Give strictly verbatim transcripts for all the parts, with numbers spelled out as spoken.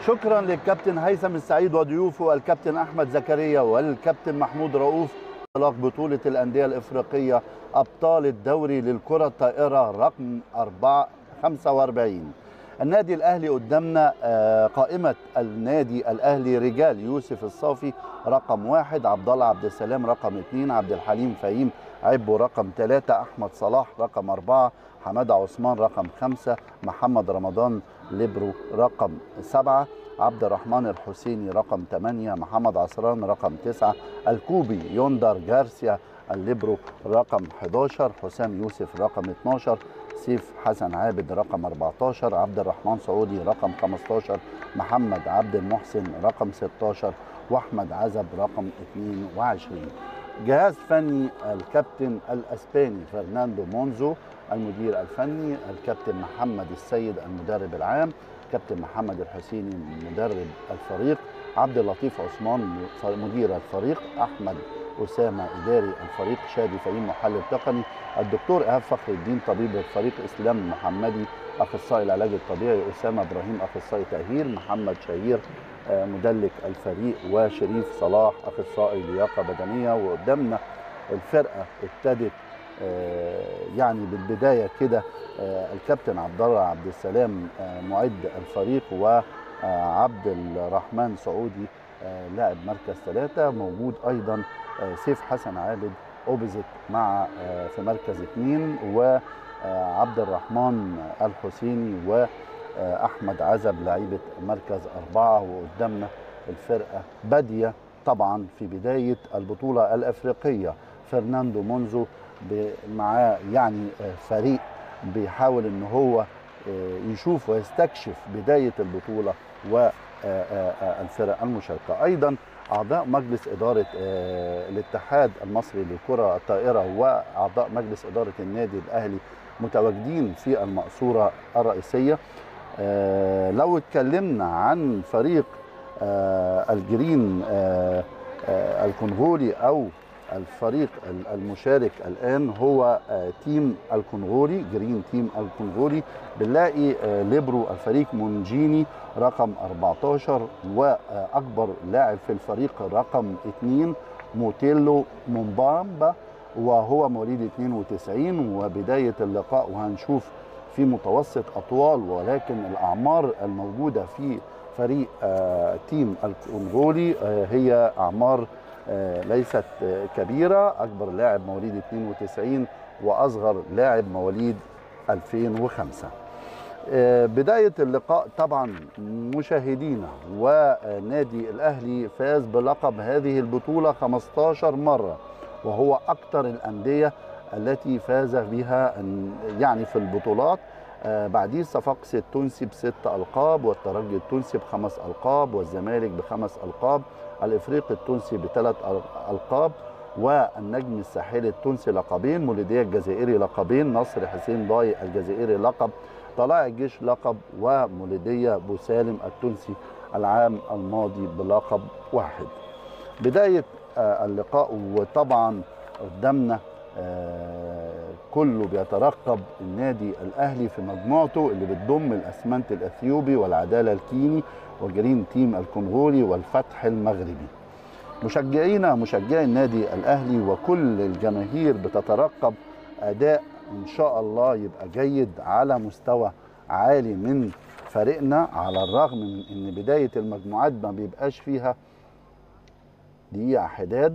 شكرا للكابتن هيثم السعيد وضيوفه الكابتن احمد زكريا والكابتن محمود رؤوف. انطلاق بطولة الأندية الإفريقية أبطال الدوري للكرة الطائرة رقم أربعة خمسة وأربعين. النادي الأهلي قدامنا قائمة النادي الأهلي: رجال يوسف الصافي رقم واحد، عبد الله عبد السلام رقم اثنين، عبد الحليم فهيم عبو رقم ثلاثة، أحمد صلاح رقم أربعة، حمادة عثمان رقم خمسة، محمد رمضان ليبرو رقم سبعة، عبد الرحمن الحسيني رقم ثمانية، محمد عصران رقم تسعة، الكوبي يوندر جارسيا الليبرو رقم أحد عشر، حسام يوسف رقم اثناشر، سيف حسن عابد رقم أربعة عشر، عبد الرحمن سعودي رقم خمسة عشر، محمد عبد المحسن رقم ستة عشر، واحمد عزب رقم اثنين وعشرين. جهاز فني: الكابتن الاسباني فرناندو مونزو المدير الفني، الكابتن محمد السيد المدرب العام، كابتن محمد الحسيني مدرب الفريق، عبد اللطيف عثمان مدير الفريق، احمد اسامه اداري الفريق، شادي فهيم محلل تقني، الدكتور ايهاب فخر الدين طبيب الفريق، اسلام محمدي اخصائي العلاج الطبيعي، اسامه ابراهيم اخصائي تاهيل، محمد شهير مدلك الفريق، وشريف صلاح اخصائي لياقه بدنيه. وقدامنا الفرقه ابتدت يعني بالبدايه كده: الكابتن عبد الله عبد السلام معد الفريق، وعبد الرحمن سعودي لاعب مركز ثلاثة، موجود ايضا سيف حسن عابد اوبزيت مع في مركز اثنين، وعبد الرحمن الحسيني واحمد عزب لعيبه مركز اربعه. وقدامنا الفرقه باديه طبعا في بدايه البطوله الافريقيه: فرناندو مونزو معاه يعني فريق بيحاول ان هو يشوف ويستكشف بدايه البطوله والفرق المشاركه. ايضا اعضاء مجلس اداره الاتحاد المصري للكره الطائره واعضاء مجلس اداره النادي الاهلي متواجدين في المقصوره الرئيسيه. لو اتكلمنا عن فريق الجرين الكونغولي او الفريق المشارك الان هو تيم الكونغولي، جرين تيم الكونغولي، بنلاقي ليبرو الفريق مونجيني رقم أربعة عشر، واكبر لاعب في الفريق رقم اثنين موتيلو مومبامبا وهو مواليد اثنين وتسعين. وبدايه اللقاء وهنشوف في متوسط اطوال، ولكن الاعمار الموجوده في فريق تيم الكونغولي هي اعمار ليست كبيرة. أكبر لاعب مواليد اثنين وتسعين وأصغر لاعب مواليد ألفين وخمسة. بداية اللقاء طبعا مشاهدينا، ونادي الأهلي فاز بلقب هذه البطولة خمسة عشر مرة، وهو أكثر الأندية التي فاز بها يعني في البطولات. بعديه صفاقسي التونسي بست ألقاب، والترجي التونسي بخمس ألقاب، والزمالك بخمس ألقاب، الإفريقي التونسي بثلاث ألقاب، والنجم الساحلي التونسي لقبين، مولودية الجزائري لقبين، نصر حسين ضاي الجزائري لقب، طلائع الجيش لقب، ومولودية بوسالم التونسي العام الماضي بلقب واحد. بداية اللقاء وطبعا قدامنا كله بيترقب النادي الأهلي في مجموعته اللي بتضم الأسمنت الأثيوبي والعدالة الكيني وجرين تيم الكونغولي والفتح المغربي. مشجعينا مشجعي النادي الأهلي وكل الجماهير بتترقب أداء إن شاء الله يبقى جيد على مستوى عالي من فريقنا، على الرغم من إن بداية المجموعات ما بيبقاش فيها دقيقة حداد.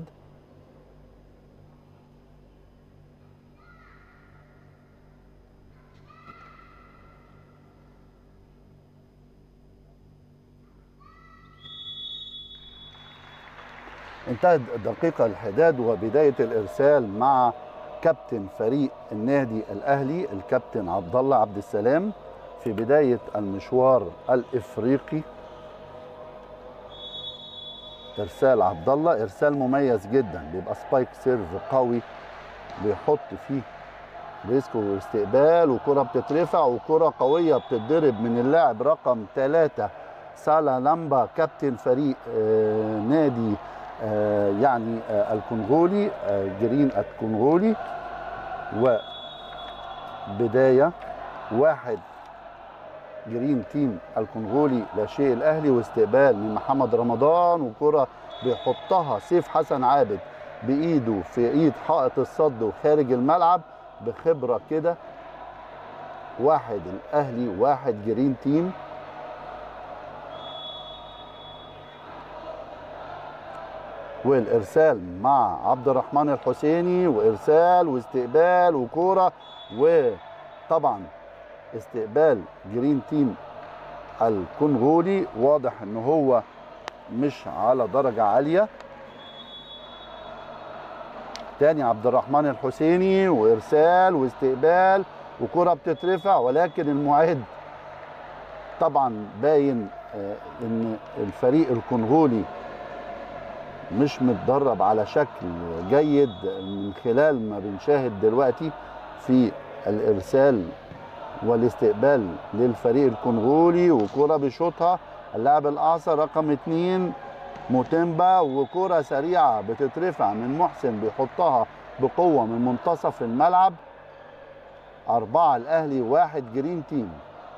انتهت دقيقة الحداد وبداية الإرسال مع كابتن فريق النادي الأهلي الكابتن عبد الله عبد السلام في بداية المشوار الإفريقي. إرسال عبد الله إرسال مميز جدا، بيبقى سبايك سيرف قوي بيحط فيه ريسك واستقبال، وكرة بتترفع وكرة قوية بتتضرب من اللاعب رقم ثلاثة سالا لامبا كابتن فريق آه نادي آه يعني آه الكونغولي آه جرين الكونغولي. وبداية واحد جرين تيم الكونغولي لا شيء الاهلي. واستقبال من محمد رمضان وكره بيحطها سيف حسن عابد بايده في ايد حائط الصد وخارج الملعب بخبره كده. واحد الاهلي واحد جرين تيم. والارسال مع عبد الرحمن الحسيني وارسال واستقبال وكوره. وطبعا استقبال جرين تيم الكونغولي واضح ان هو مش على درجه عاليه. تاني عبد الرحمن الحسيني وارسال واستقبال وكره بتترفع، ولكن المعد طبعا باين ان الفريق الكونغولي مش متدرب على شكل جيد من خلال ما بنشاهد دلوقتي في الارسال والاستقبال للفريق الكونغولي. وكره بيشوطها اللاعب الاعصر رقم اتنين موتيمبا، وكره سريعه بتترفع من محسن بيحطها بقوه من منتصف الملعب. أربعة الأهلي واحد جرين تيم.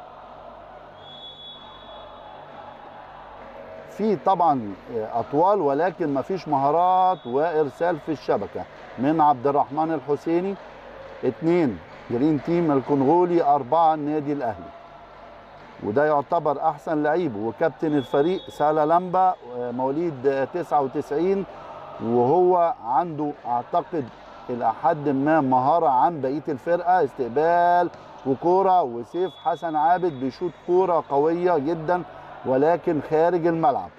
في طبعا أطوال ولكن مفيش مهارات وإرسال في الشبكة من عبد الرحمن الحسيني. اتنين جرين تيم الكونغولي، أربعة النادي الأهلي. وده يعتبر أحسن لعيب وكابتن الفريق سالا لامبا مواليد تسعة وتسعين، وهو عنده أعتقد إلى حد ما مهارة عن بقية الفرقة. استقبال وكورة وسيف حسن عابد بيشوط كورة قوية جدا ولكن خارج الملعب.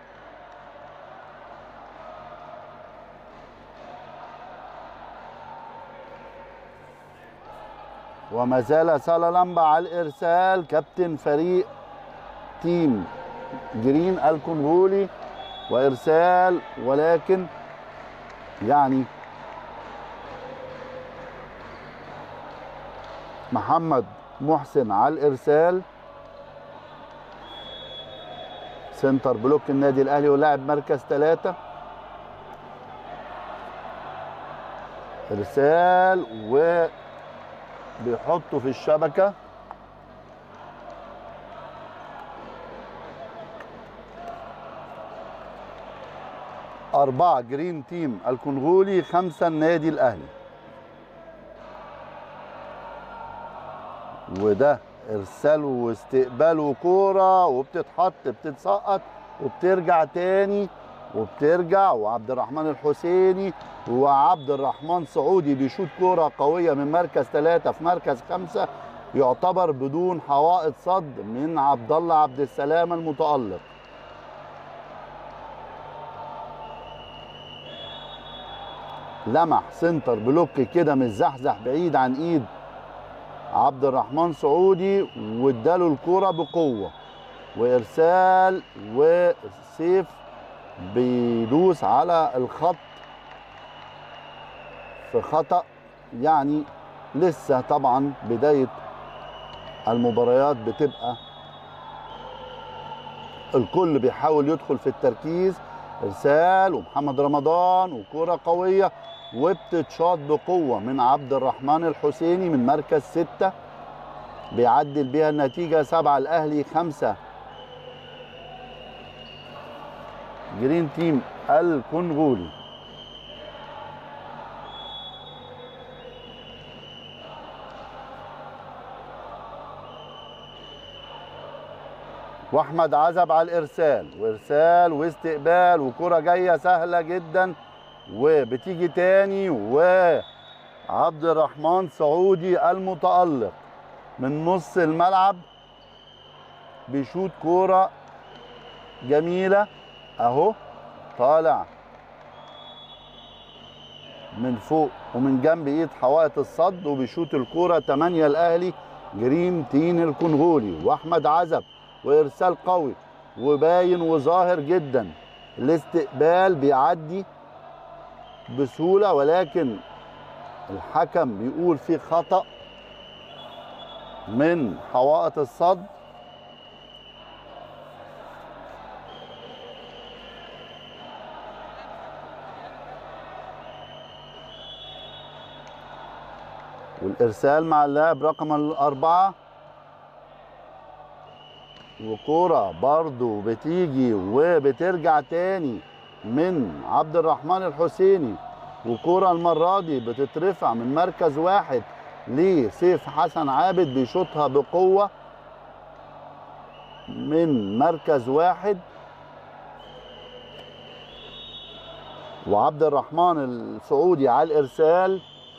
وما زال سالا لامبا على الإرسال كابتن فريق تيم جرين الكونغولي، وإرسال ولكن يعني محمد محسن على الارسال. سنتر بلوك النادي الاهلي ولاعب مركز ثلاثة. ارسال وبيحطه في الشبكة. أربعة جرين تيم الكونغولي، خمسة النادي الاهلي. وده ارسال واستقبال وكوره وبتتحط بتتسقط وبترجع تاني وبترجع. وعبد الرحمن الحسيني وعبد الرحمن سعودي بيشوط كوره قويه من مركز ثلاثة في مركز خمسة، يعتبر بدون حوائط صد من عبد الله عبد السلام المتألق. لمح سنتر بلوك كده متزحزح بعيد عن ايد عبد الرحمن سعودي واداله الكرة بقوة. وارسال وسيف بيدوس على الخط في خطأ. يعني لسه طبعا بداية المباريات بتبقى الكل بيحاول يدخل في التركيز. ارسال ومحمد رمضان وكرة قوية وبتتشاط بقوة من عبد الرحمن الحسيني من مركز ستة، بيعدل بيها النتيجة. سبعة الأهلي، خمسة جرين تيم الكونغولي. واحمد عزب على الارسال، وارسال واستقبال وكرة جاية سهلة جدا وبتيجي تاني. وعبد الرحمن سعودي المتألق من نص الملعب بيشوط كورة جميلة اهو، طالع من فوق ومن جنب ايد حوائط الصد وبيشوط الكورة. تمانية الاهلي جرين تيم الكونغولي. واحمد عزب وارسال قوي وباين وظاهر جدا. الاستقبال بيعدي بسهولة ولكن الحكم بيقول فيه خطأ من حوائط الصد. والارسال مع اللاعب رقم الأربعة وكرة برضو بتيجي وبترجع تاني من عبد الرحمن الحسيني، وكرة المرة دي بتترفع من مركز واحد لسيف حسن عابد بيشوطها بقوة من مركز واحد، وعبد الرحمن السعودي على الإرسال.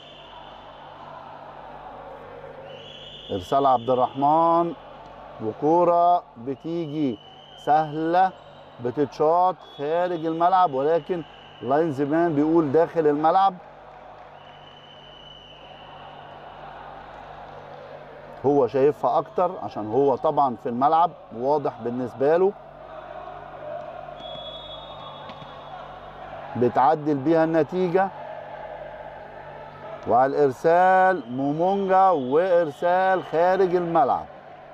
إرسال عبد الرحمن وكرة بتيجي سهلة بتتشاط خارج الملعب، ولكن لاينز مان بيقول داخل الملعب. هو شايفها اكتر عشان هو طبعا في الملعب واضح بالنسبه له. بتعدل بيها النتيجه، وعلى الارسال مومونجا وارسال خارج الملعب.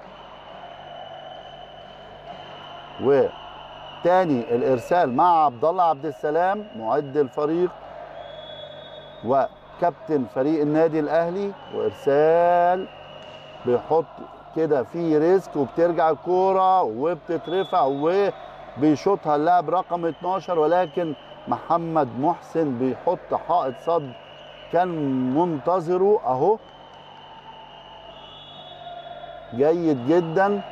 وتاني الارسال مع عبد الله عبد السلام معد الفريق وكابتن فريق النادي الاهلي، وارسال بيحط كده في ريسك وبترجع الكوره وبتترفع وبيشوطها اللاعب رقم اتناشر، ولكن محمد محسن بيحط حائط صد كان منتظره اهو. جيد جدا.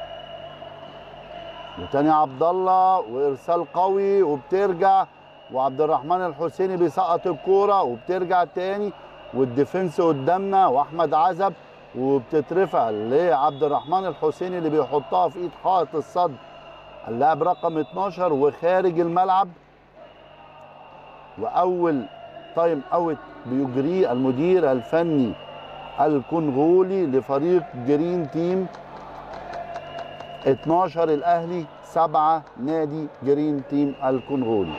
وتاني عبد الله وارسال قوي وبترجع، وعبد الرحمن الحسيني بيسقط الكوره وبترجع تاني، والديفنس قدامنا واحمد عزب، وبتترفع لعبد الرحمن الحسيني اللي بيحطها في ايد حائط الصد اللاعب رقم اتناشر وخارج الملعب. واول تايم اوت بيجريه المدير الفني الكونغولي لفريق جرين تيم. اتناشر الاهلي، سبعة نادي جرين تيم الكونغولي.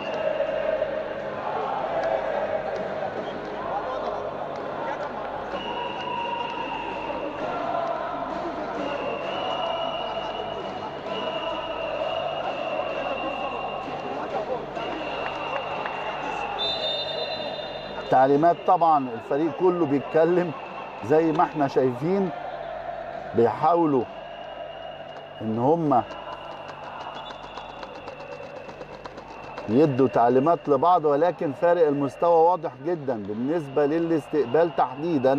تعليمات طبعا الفريق كله بيتكلم زي ما احنا شايفين، بيحاولوا ان هم يدوا تعليمات لبعض، ولكن فارق المستوى واضح جدا بالنسبة للاستقبال تحديدا.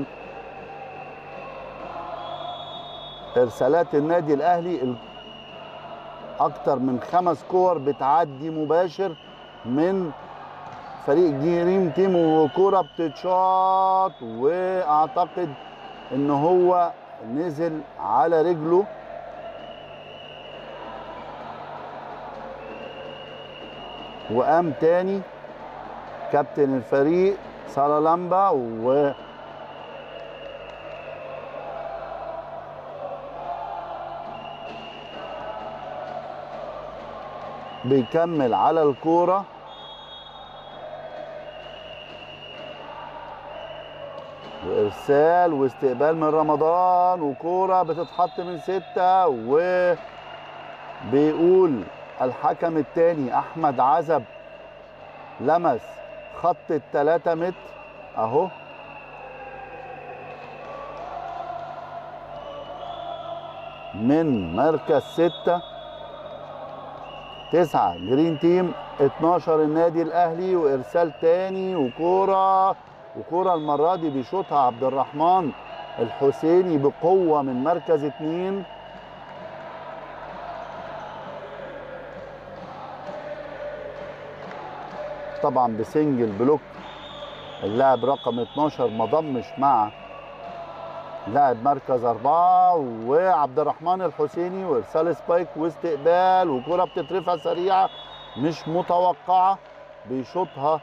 ارسالات النادي الاهلي اكتر من خمس كور بتعدي مباشر من فريق جرين تيم، وكرة بتتشاط واعتقد ان هو نزل على رجله. وقام تاني كابتن الفريق سالالامبا و بيكمل على الكورة. وارسال واستقبال من رمضان، وكورة بتتحط من ستة، وبيقول الحكم الثاني احمد عزب لمس خط الثلاثة متر اهو. من مركز ستة. تسعة جرين تيم، اتناشر النادي الاهلي. وارسال تاني وكورة، وكورة المرة دي بيشوطها عبد الرحمن الحسيني بقوة من مركز اتنين. طبعا بسنجل بلوك، اللاعب رقم اتناشر ما ضمش مع لاعب مركز أربعة. وعبد الرحمن الحسيني وارسال سبايك واستقبال، وكرة بتترفع سريعة مش متوقعة بيشوطها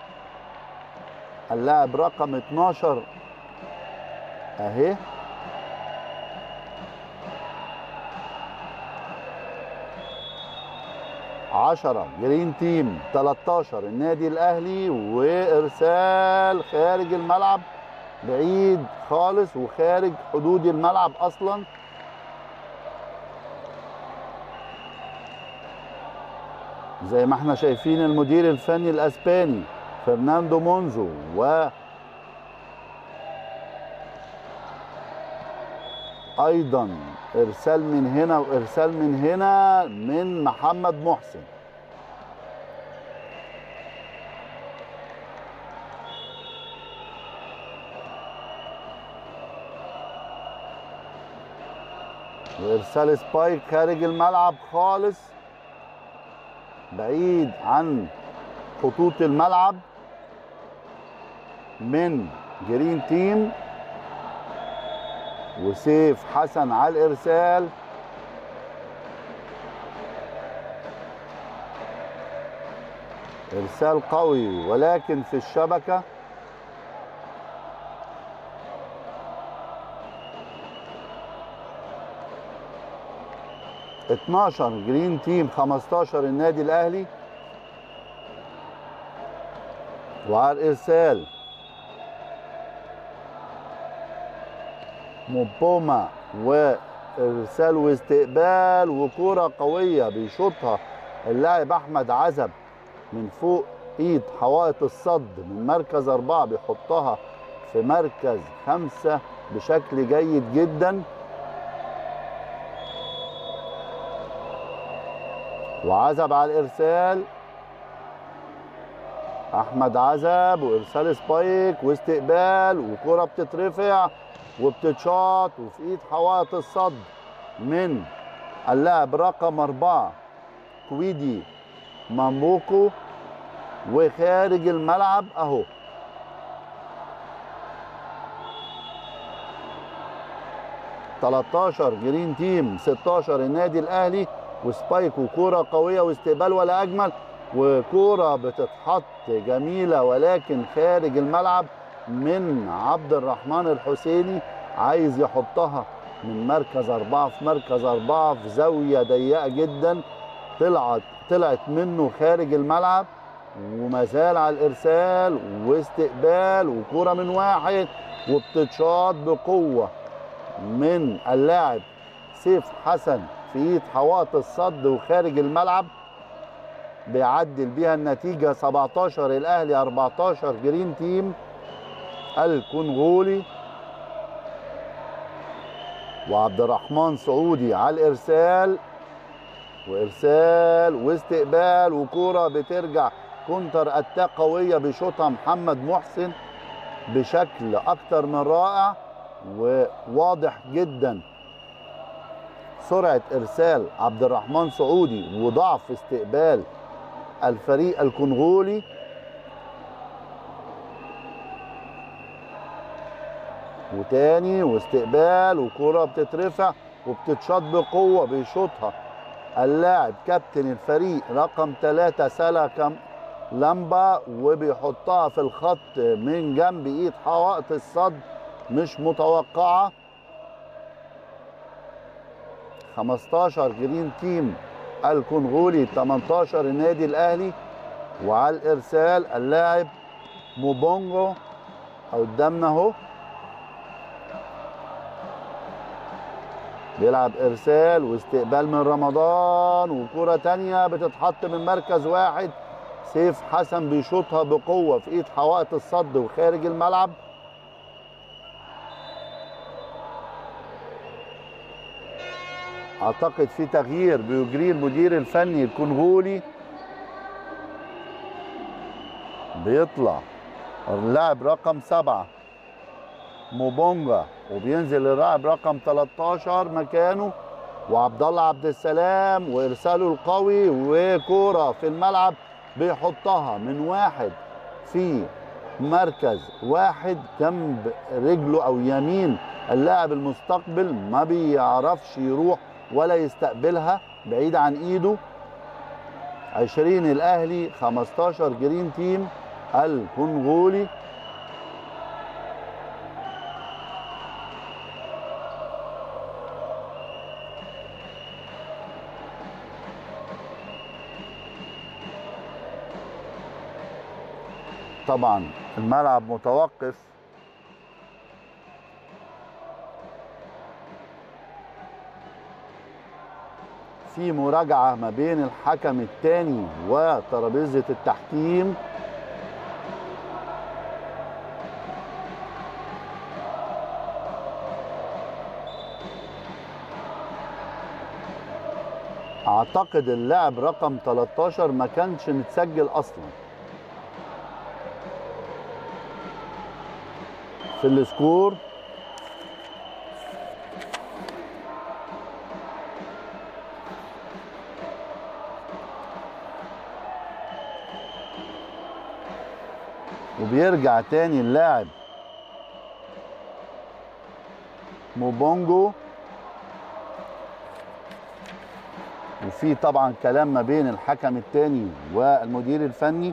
اللاعب رقم اتناشر اهي. عشرة جرين تيم، تلتاشر النادي الاهلي. وارسال خارج الملعب بعيد خالص وخارج حدود الملعب اصلا. زي ما احنا شايفين المدير الفني الاسباني فرناندو مونزو و ايضا ارسال من هنا وارسال من هنا من محمد محسن. وارسال سبايك خارج الملعب خالص بعيد عن خطوط الملعب من جرين تيم. وسيف حسن على الارسال. ارسال قوي ولكن في الشبكه. اتناشر جرين تيم خمستاشر النادي الاهلي. وعلى الارسال موبوما وارسال واستقبال وكرة قوية بيشوطها اللاعب احمد عزب من فوق ايد حوائط الصد من مركز اربعة بيحطها في مركز خمسة بشكل جيد جدا. وعزب على الارسال. احمد عزب وارسال سبايك واستقبال وكرة بتترفع وبتتشاط وفي ايد حوائط الصد من اللاعب رقم اربعة كويدي مامبوكو وخارج الملعب اهو. تلتاشر جرين تيم ستاشر النادي الاهلي. وسبايك وكرة قوية واستقبال ولا اجمل وكرة بتتحط جميلة ولكن خارج الملعب من عبد الرحمن الحسيني عايز يحطها من مركز أربعة في مركز أربعة في زاوية ضيقة جدا. طلعت طلعت منه خارج الملعب وما زال على الإرسال واستقبال وكرة من واحد وبتتشاط بقوة من اللاعب سيف حسن في ايد حوائط الصد وخارج الملعب. بيعدل بيها النتيجة سبعتاشر الأهلي اربعتاشر جرين تيم الكونغولي. وعبد الرحمن سعودي على الإرسال. وإرسال واستقبال وكرة بترجع كونتر أتاك قوية بيشوطها محمد محسن بشكل أكتر من رائع. وواضح جدا سرعة إرسال عبد الرحمن سعودي وضعف استقبال الفريق الكونغولي. وتاني واستقبال وكرة بتترفع وبتتشاط بقوة بيشوطها اللاعب كابتن الفريق رقم ثلاثة سالا لامبا وبيحطها في الخط من جنب ايد حوائط الصد مش متوقعة. خمستاشر جرين تيم الكونغولي تمنتاشر النادي الاهلي. وعلى الارسال اللاعب موبونجو قدامنا اهو بيلعب ارسال واستقبال من رمضان وكرة تانية بتتحط من مركز واحد. سيف حسن بيشوطها بقوة في ايد حوائط الصد وخارج الملعب. اعتقد في تغيير بيجريه المدير الفني الكونغولي. بيطلع اللاعب رقم سبعة موبونجا وبينزل اللاعب رقم تلتاشر مكانه وعبد الله عبد السلام وارساله القوي وكوره في الملعب بيحطها من واحد في مركز واحد جنب رجله او يمين اللاعب المستقبل ما بيعرفش يروح ولا يستقبلها بعيد عن ايده. عشرين الاهلي خمستاشر جرين تيم الكونغولي. طبعا الملعب متوقف في مراجعة ما بين الحكم الثاني وترابيزة التحكيم. اعتقد اللاعب رقم تلتاشر ما كانش متسجل اصلا في السكور. وبيرجع تاني اللاعب موبونجو، وفي طبعا كلام ما بين الحكم الثاني والمدير الفني.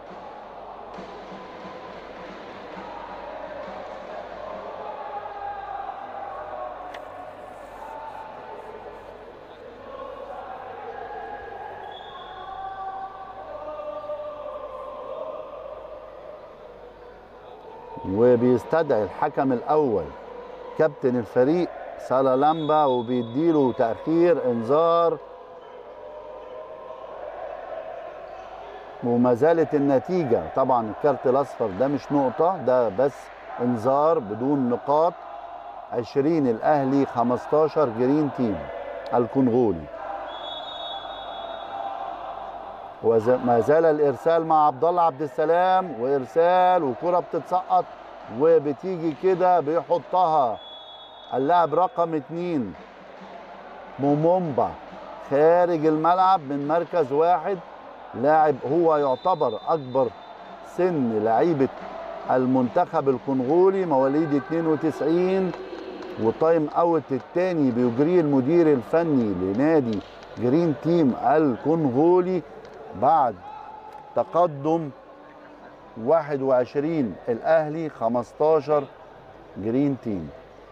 وبيستدعي الحكم الاول كابتن الفريق سالالامبا وبيديله تأخير انذار، وما زالت النتيجة طبعا الكارت الاصفر ده مش نقطة، ده بس انذار بدون نقاط. عشرين الاهلي خمستاشر جرين تيم الكونغولي. وما زال الارسال مع عبد الله عبد السلام، وارسال وكرة بتتسقط وبتيجي كده بيحطها اللاعب رقم اتنين مومومبا خارج الملعب من مركز واحد. لاعب هو يعتبر اكبر سن لعيبه المنتخب الكونغولي، مواليد اتنين وتسعين. وتايم اوت الثاني بيجريه المدير الفني لنادي جرين تيم الكونغولي بعد تقدم واحد وعشرين الاهلي خمستاشر جرين تيم.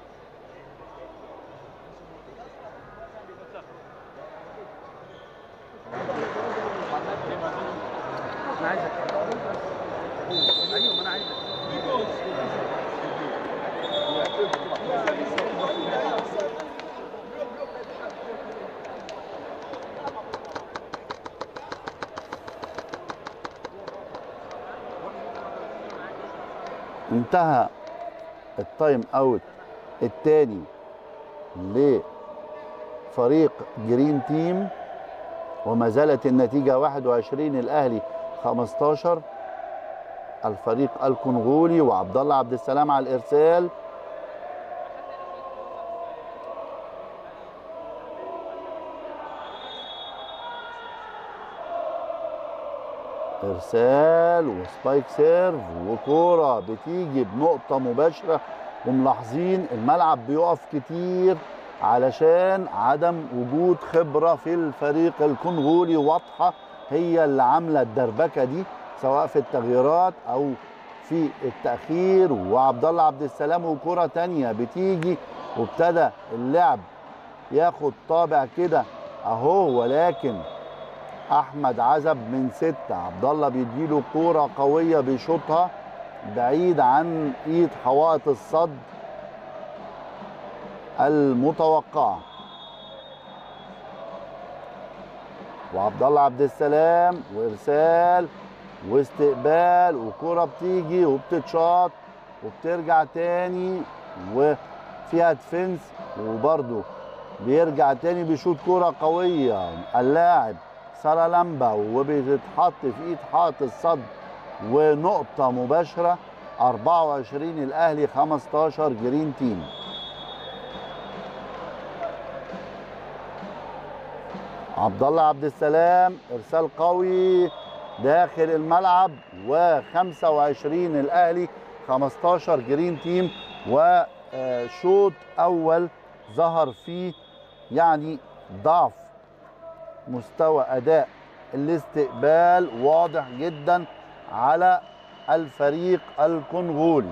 انتهى التايم اوت الثاني لفريق جرين تيم، وما زالت النتيجة واحد وعشرين الاهلي خمستاشر الفريق الكونغولي. وعبد الله عبد السلام على الارسال، ارسال وسبايك سيرف وكوره بتيجي بنقطه مباشره. وملاحظين الملعب بيقف كتير علشان عدم وجود خبره في الفريق الكونغولي واضحه، هي اللي عامله الدربكه دي سواء في التغييرات او في التاخير. وعبد الله عبد السلام وكوره تانيه بتيجي وابتدى اللعب ياخد طابع كده اهو، ولكن احمد عزب من ستة عبد الله بيديله كوره قويه بيشوطها بعيد عن ايد حوائط الصد المتوقعه. وعبد الله عبد السلام وارسال واستقبال وكوره بتيجي وبتتشاط وبترجع تاني وفيها ديفنس، وبرده بيرجع تاني بيشوط كوره قويه اللاعب سالالامبا وبتتحط في ايد حائط الصد ونقطه مباشره. أربعة وعشرين الاهلي خمستاشر جرين تيم. عبد الله عبد السلام ارسال قوي داخل الملعب، وخمسة وعشرين الاهلي خمستاشر جرين تيم. وشوط اول ظهر فيه يعني ضعف مستوى اداء الاستقبال واضح جدا على الفريق الكونغولي.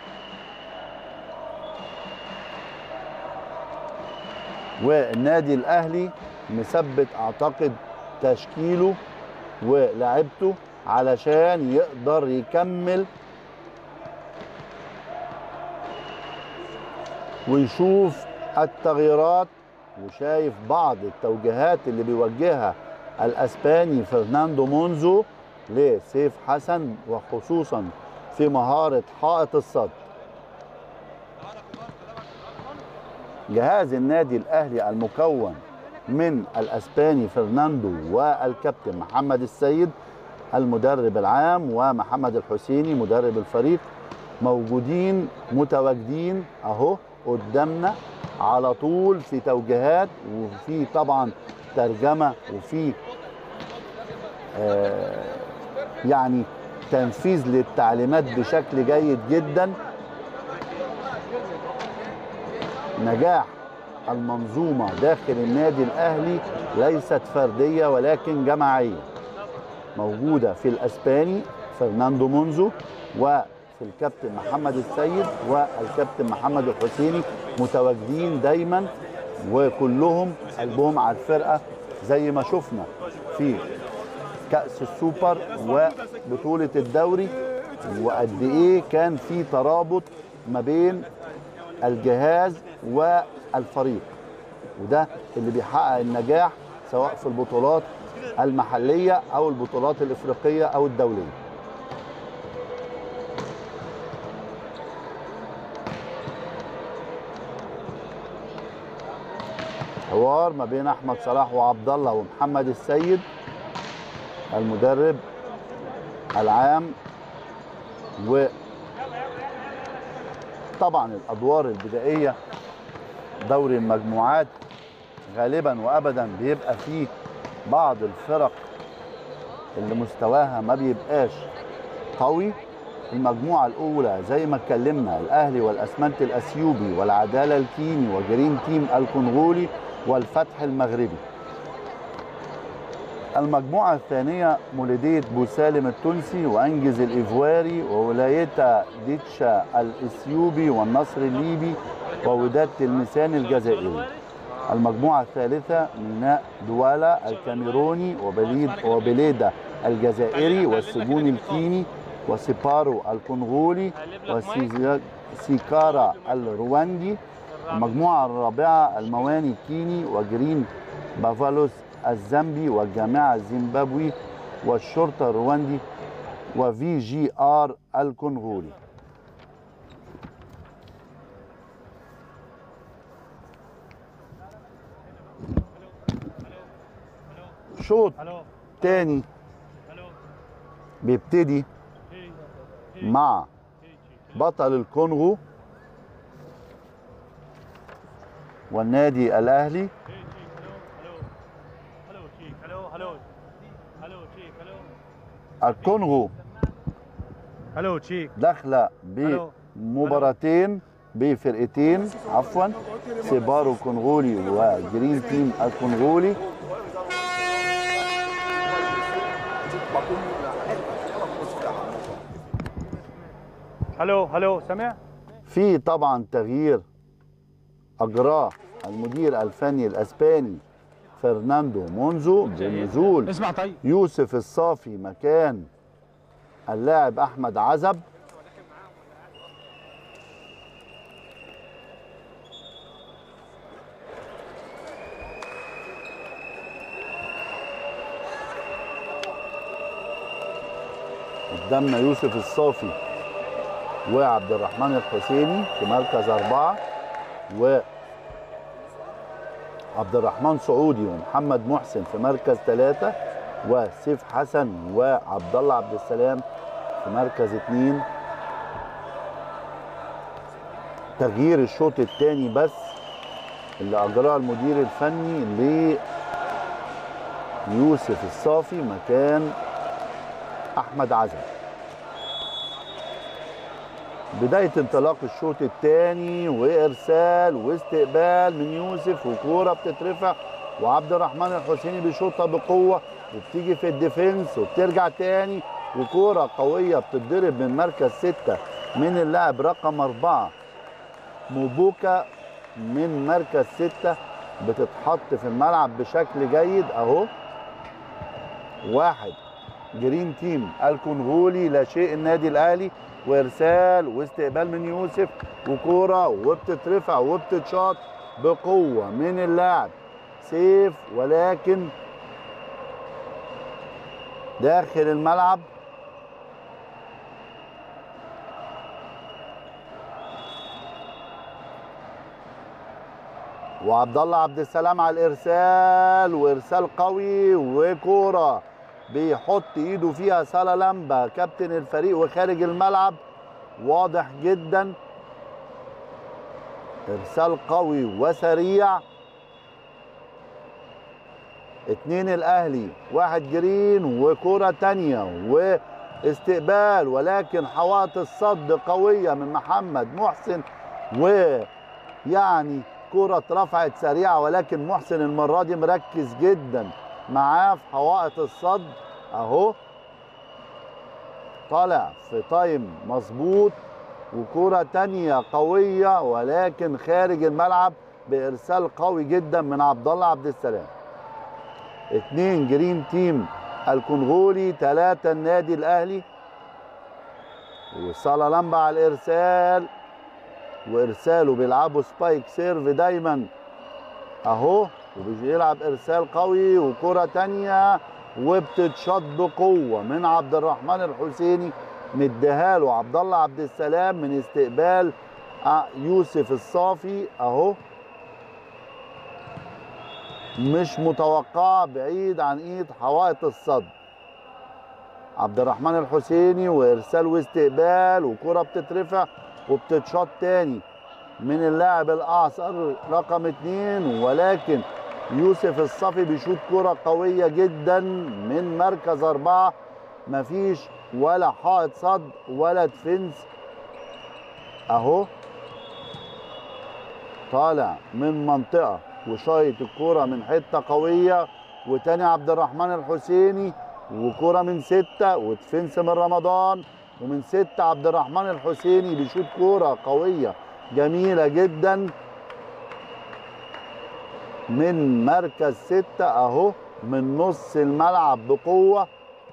والنادي الاهلي مثبت اعتقد تشكيله ولاعبته علشان يقدر يكمل ويشوف التغييرات، وشايف بعض التوجيهات اللي بيوجهها الاسباني فرناندو مونزو لسيف حسن، وخصوصا في مهارة حائط الصد. جهاز النادي الاهلي المكون من الاسباني فرناندو والكابتن محمد السيد المدرب العام ومحمد الحسيني مدرب الفريق موجودين متواجدين اهو قدامنا على طول في توجيهات وفي طبعا ترجمه وفي آه يعني تنفيذ للتعليمات بشكل جيد جدا. نجاح المنظومه داخل النادي الاهلي ليست فرديه ولكن جماعيه. موجوده في الاسباني فرناندو مونزو وفي الكابتن محمد السيد والكابتن محمد الحسيني متواجدين دايما وكلهم قلبهم على الفرقه زي ما شفنا في كأس السوبر وبطولة الدوري وقد ايه كان في ترابط ما بين الجهاز والفريق، وده اللي بيحقق النجاح سواء في البطولات المحلية او البطولات الافريقية او الدولية. حوار ما بين احمد صلاح وعبد الله ومحمد السيد المدرب العام، وطبعا الادوار البدائيه دوري المجموعات غالبا وابدا بيبقى فيه بعض الفرق اللي مستواها ما بيبقاش قوي. المجموعه الاولى زي ما اتكلمنا الاهلي والاسمنت الاثيوبي والعداله الكيني وجرين تيم الكونغولي والفتح المغربي. المجموعة الثانية مولودية بوسالم التونسي وأنجز الإيفواري وولايتا ديتشا الإثيوبي والنصر الليبي ووداد تلمسان الجزائري. المجموعة الثالثة ميناء دوالا الكاميروني وبليد وبليدة الجزائري والسجون الكيني وسيبارو الكونغولي وسيكارا الرواندي. المجموعة الرابعة المواني الكيني وجرين بافالوس الزامبي والجامعة الزيمبابوي والشرطة الرواندي وفي جي آر الكونغولي. شوط تاني بيبتدي مع بطل الكونغو والنادي الأهلي. الكونغو داخله بمباراتين بفرقتين عفوا سيبارو كونغولي وجرين تيم الكونغولي. هلو هلو سامع؟ في طبعا تغيير اجراه المدير الفني الاسباني فرناندو مونزو بنزول اسمع طيب يوسف الصافي مكان اللاعب احمد عزب. قدامنا يوسف الصافي وعبد الرحمن الحسيني في مركز أربعة وعبد الرحمن سعودي ومحمد محسن في مركز ثلاثة وسيف حسن وعبد الله عبد السلام في مركز اثنين. تغيير الشوط الثاني بس اللي أجراه المدير الفني ليوسف الصافي مكان أحمد عزب. بداية انطلاق الشوط الثاني وإرسال واستقبال من يوسف وكورة بتترفع وعبد الرحمن الحسيني بيشوطها بقوة وبتيجي في الديفنس وبترجع تاني وكورة قوية بتتضرب من مركز ستة من اللاعب رقم أربعة موبوكا من مركز ستة بتتحط في الملعب بشكل جيد أهو. واحد جرين تيم الكونغولي لا شيء النادي الأهلي وارسال واستقبال من يوسف وكوره وبتترفع وبتتشاط بقوه من اللاعب سيف ولكن داخل الملعب. وعبد الله عبد السلام على الارسال، وارسال قوي وكوره بيحط ايده فيها سالالامبا كابتن الفريق وخارج الملعب، واضح جدا. ارسال قوي وسريع. اتنين الاهلي واحد جرين، وكرة تانية واستقبال، ولكن حوائط الصد قوية من محمد محسن، ويعني كرة اترفعت سريعة، ولكن محسن المرة دي مركز جدا معاه في حوائط الصد اهو، طالع في تايم مظبوط. وكرة تانية قوية ولكن خارج الملعب بإرسال قوي جدا من عبد الله عبد السلام. اتنين جرين تيم الكونغولي، تلاتة النادي الأهلي. وسالالامبا على الإرسال، وإرساله بيلعبوا سبايك سيرف دايما أهو، وبيلعب إرسال قوي وكرة تانية وبتتشط بقوة من عبد الرحمن الحسيني، مديها له عبد الله عبد السلام من استقبال يوسف الصافي اهو، مش متوقعه، بعيد عن ايد حوائط الصد. عبد الرحمن الحسيني وارسال واستقبال، وكره بتترفع وبتتشط تاني من اللاعب الاعصر رقم اتنين، ولكن يوسف الصافي بيشوط كره قويه جدا من مركز اربعه، مفيش ولا حائط صد ولا ديفنس اهو، طالع من منطقه وشايط الكوره من حته قويه. وتاني عبد الرحمن الحسيني، وكوره من سته وديفنس من رمضان، ومن سته عبد الرحمن الحسيني بيشوط كوره قويه جميله جدا من مركز سته اهو، من نص الملعب بقوه،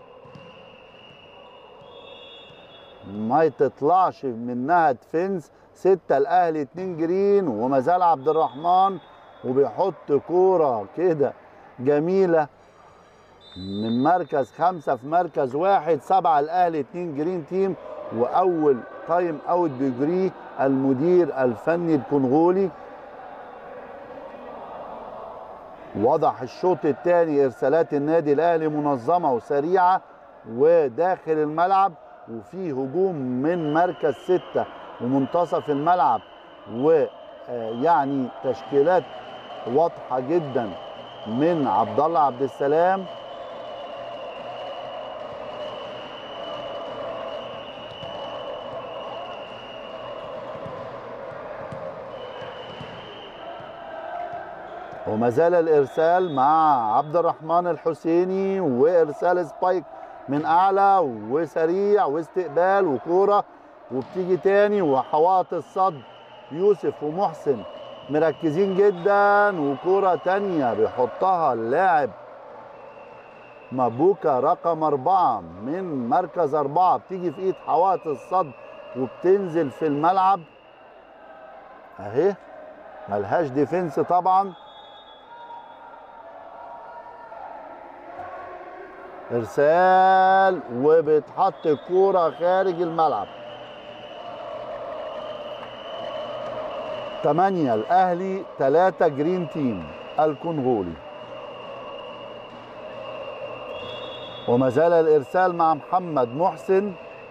ما تطلعش منها ديفنس. ستة الاهلي اتنين جرين، وما زال عبد الرحمن وبيحط كوره كده جميله من مركز خمسه في مركز واحد. سبعه الاهلي اتنين جرين تيم، واول تايم اوت بيجريه المدير الفني الكونغولي. وضح الشوط الثاني ارسالات النادي الاهلي منظمه وسريعه وداخل الملعب، وفي هجوم من مركز ستة ومنتصف الملعب، ويعني تشكيلات واضحة جدا من عبد الله عبد السلام. وما زال الارسال مع عبد الرحمن الحسيني، وارسال سبايك من اعلى وسريع واستقبال وكوره وبتيجي تاني، وحوائط الصد يوسف ومحسن مركزين جدا، وكوره تانيه بيحطها اللاعب مبوكا رقم اربعه من مركز اربعه، بتيجي في ايد حوائط الصد وبتنزل في الملعب اهي، ملهاش ديفنس طبعا. ارسال وبتحط الكوره خارج الملعب. تمانية الاهلي تلاتة جرين تيم الكونغولي. وما زال الارسال مع محمد محسن،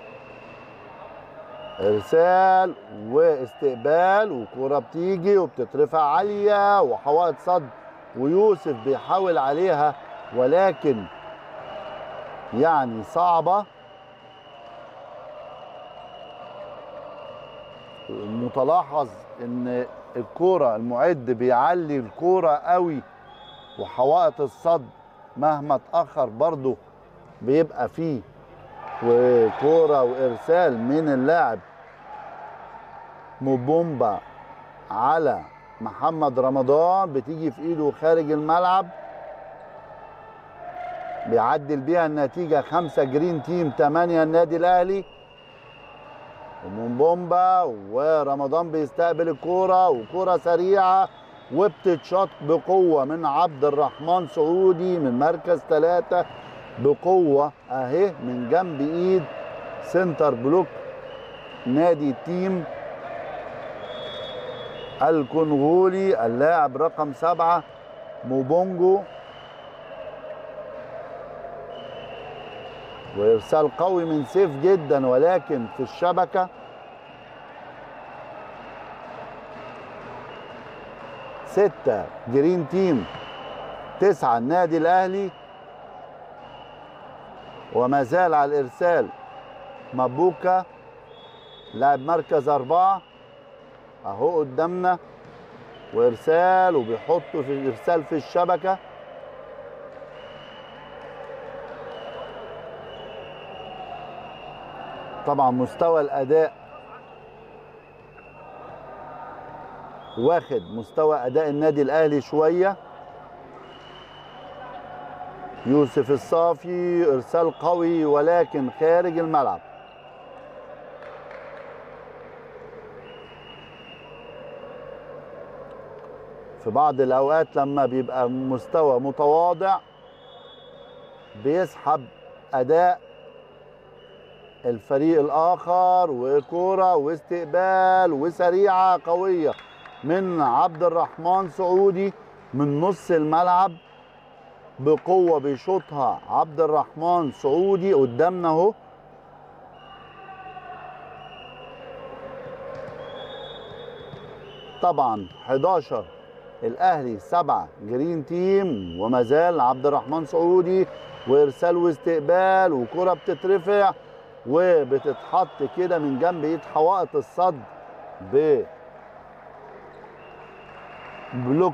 ارسال واستقبال وكوره بتيجي وبتترفع عاليه وحوائط صد، ويوسف بيحاول عليها ولكن يعني صعبة. متلاحظ ان الكورة المعد بيعلي الكورة قوي، وحوائط الصد مهما اتأخر برضه بيبقى فيه، وكورة وارسال من اللاعب موبومبا على محمد رمضان بتيجي في ايده خارج الملعب، بيعدل بيها النتيجة. خمسة جرين تيم تمانية النادي الأهلي. ومومبومبا ورمضان بيستقبل الكورة، وكورة سريعة وبتتشط بقوة من عبد الرحمن سعودي من مركز ثلاثة بقوة اهي من جنب ايد سنتر بلوك نادي التيم. الكونغولي اللاعب رقم سبعة موبونجو. وإرسال قوي من سيف جدا ولكن في الشبكة. ستة جرين تيم، تسعة النادي الأهلي. وما زال على الإرسال مابوكا لاعب مركز أربعة أهو قدامنا، وإرسال وبيحطوا في الإرسال في الشبكة. طبعا مستوى الأداء واخد مستوى أداء النادي الأهلي شوية. يوسف الصافي إرسال قوي ولكن خارج الملعب. في بعض الأوقات لما بيبقى مستوى متواضع بيسحب أداء الفريق الآخر، وكرة واستقبال وسريعة قوية من عبد الرحمن سعودي من نص الملعب بقوة بيشوطها عبد الرحمن سعودي قدامنا اهو. طبعا حداشر الأهلي، سبعة جرين تيم. وما زال عبد الرحمن سعودي وإرسال واستقبال وكرة بتترفع وبتتحط كده من جنب ايد حوائط الصد ب بلوك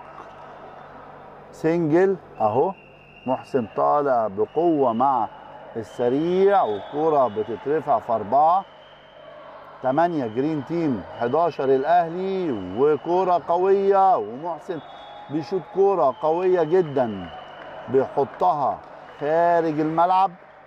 سنجل اهو. محسن طالع بقوة مع السريع وكرة بتترفع في أربعة. تمانية جرين تيم، حداشر الأهلي. وكرة قوية ومحسن بيشوط كرة قوية جدا بيحطها خارج الملعب.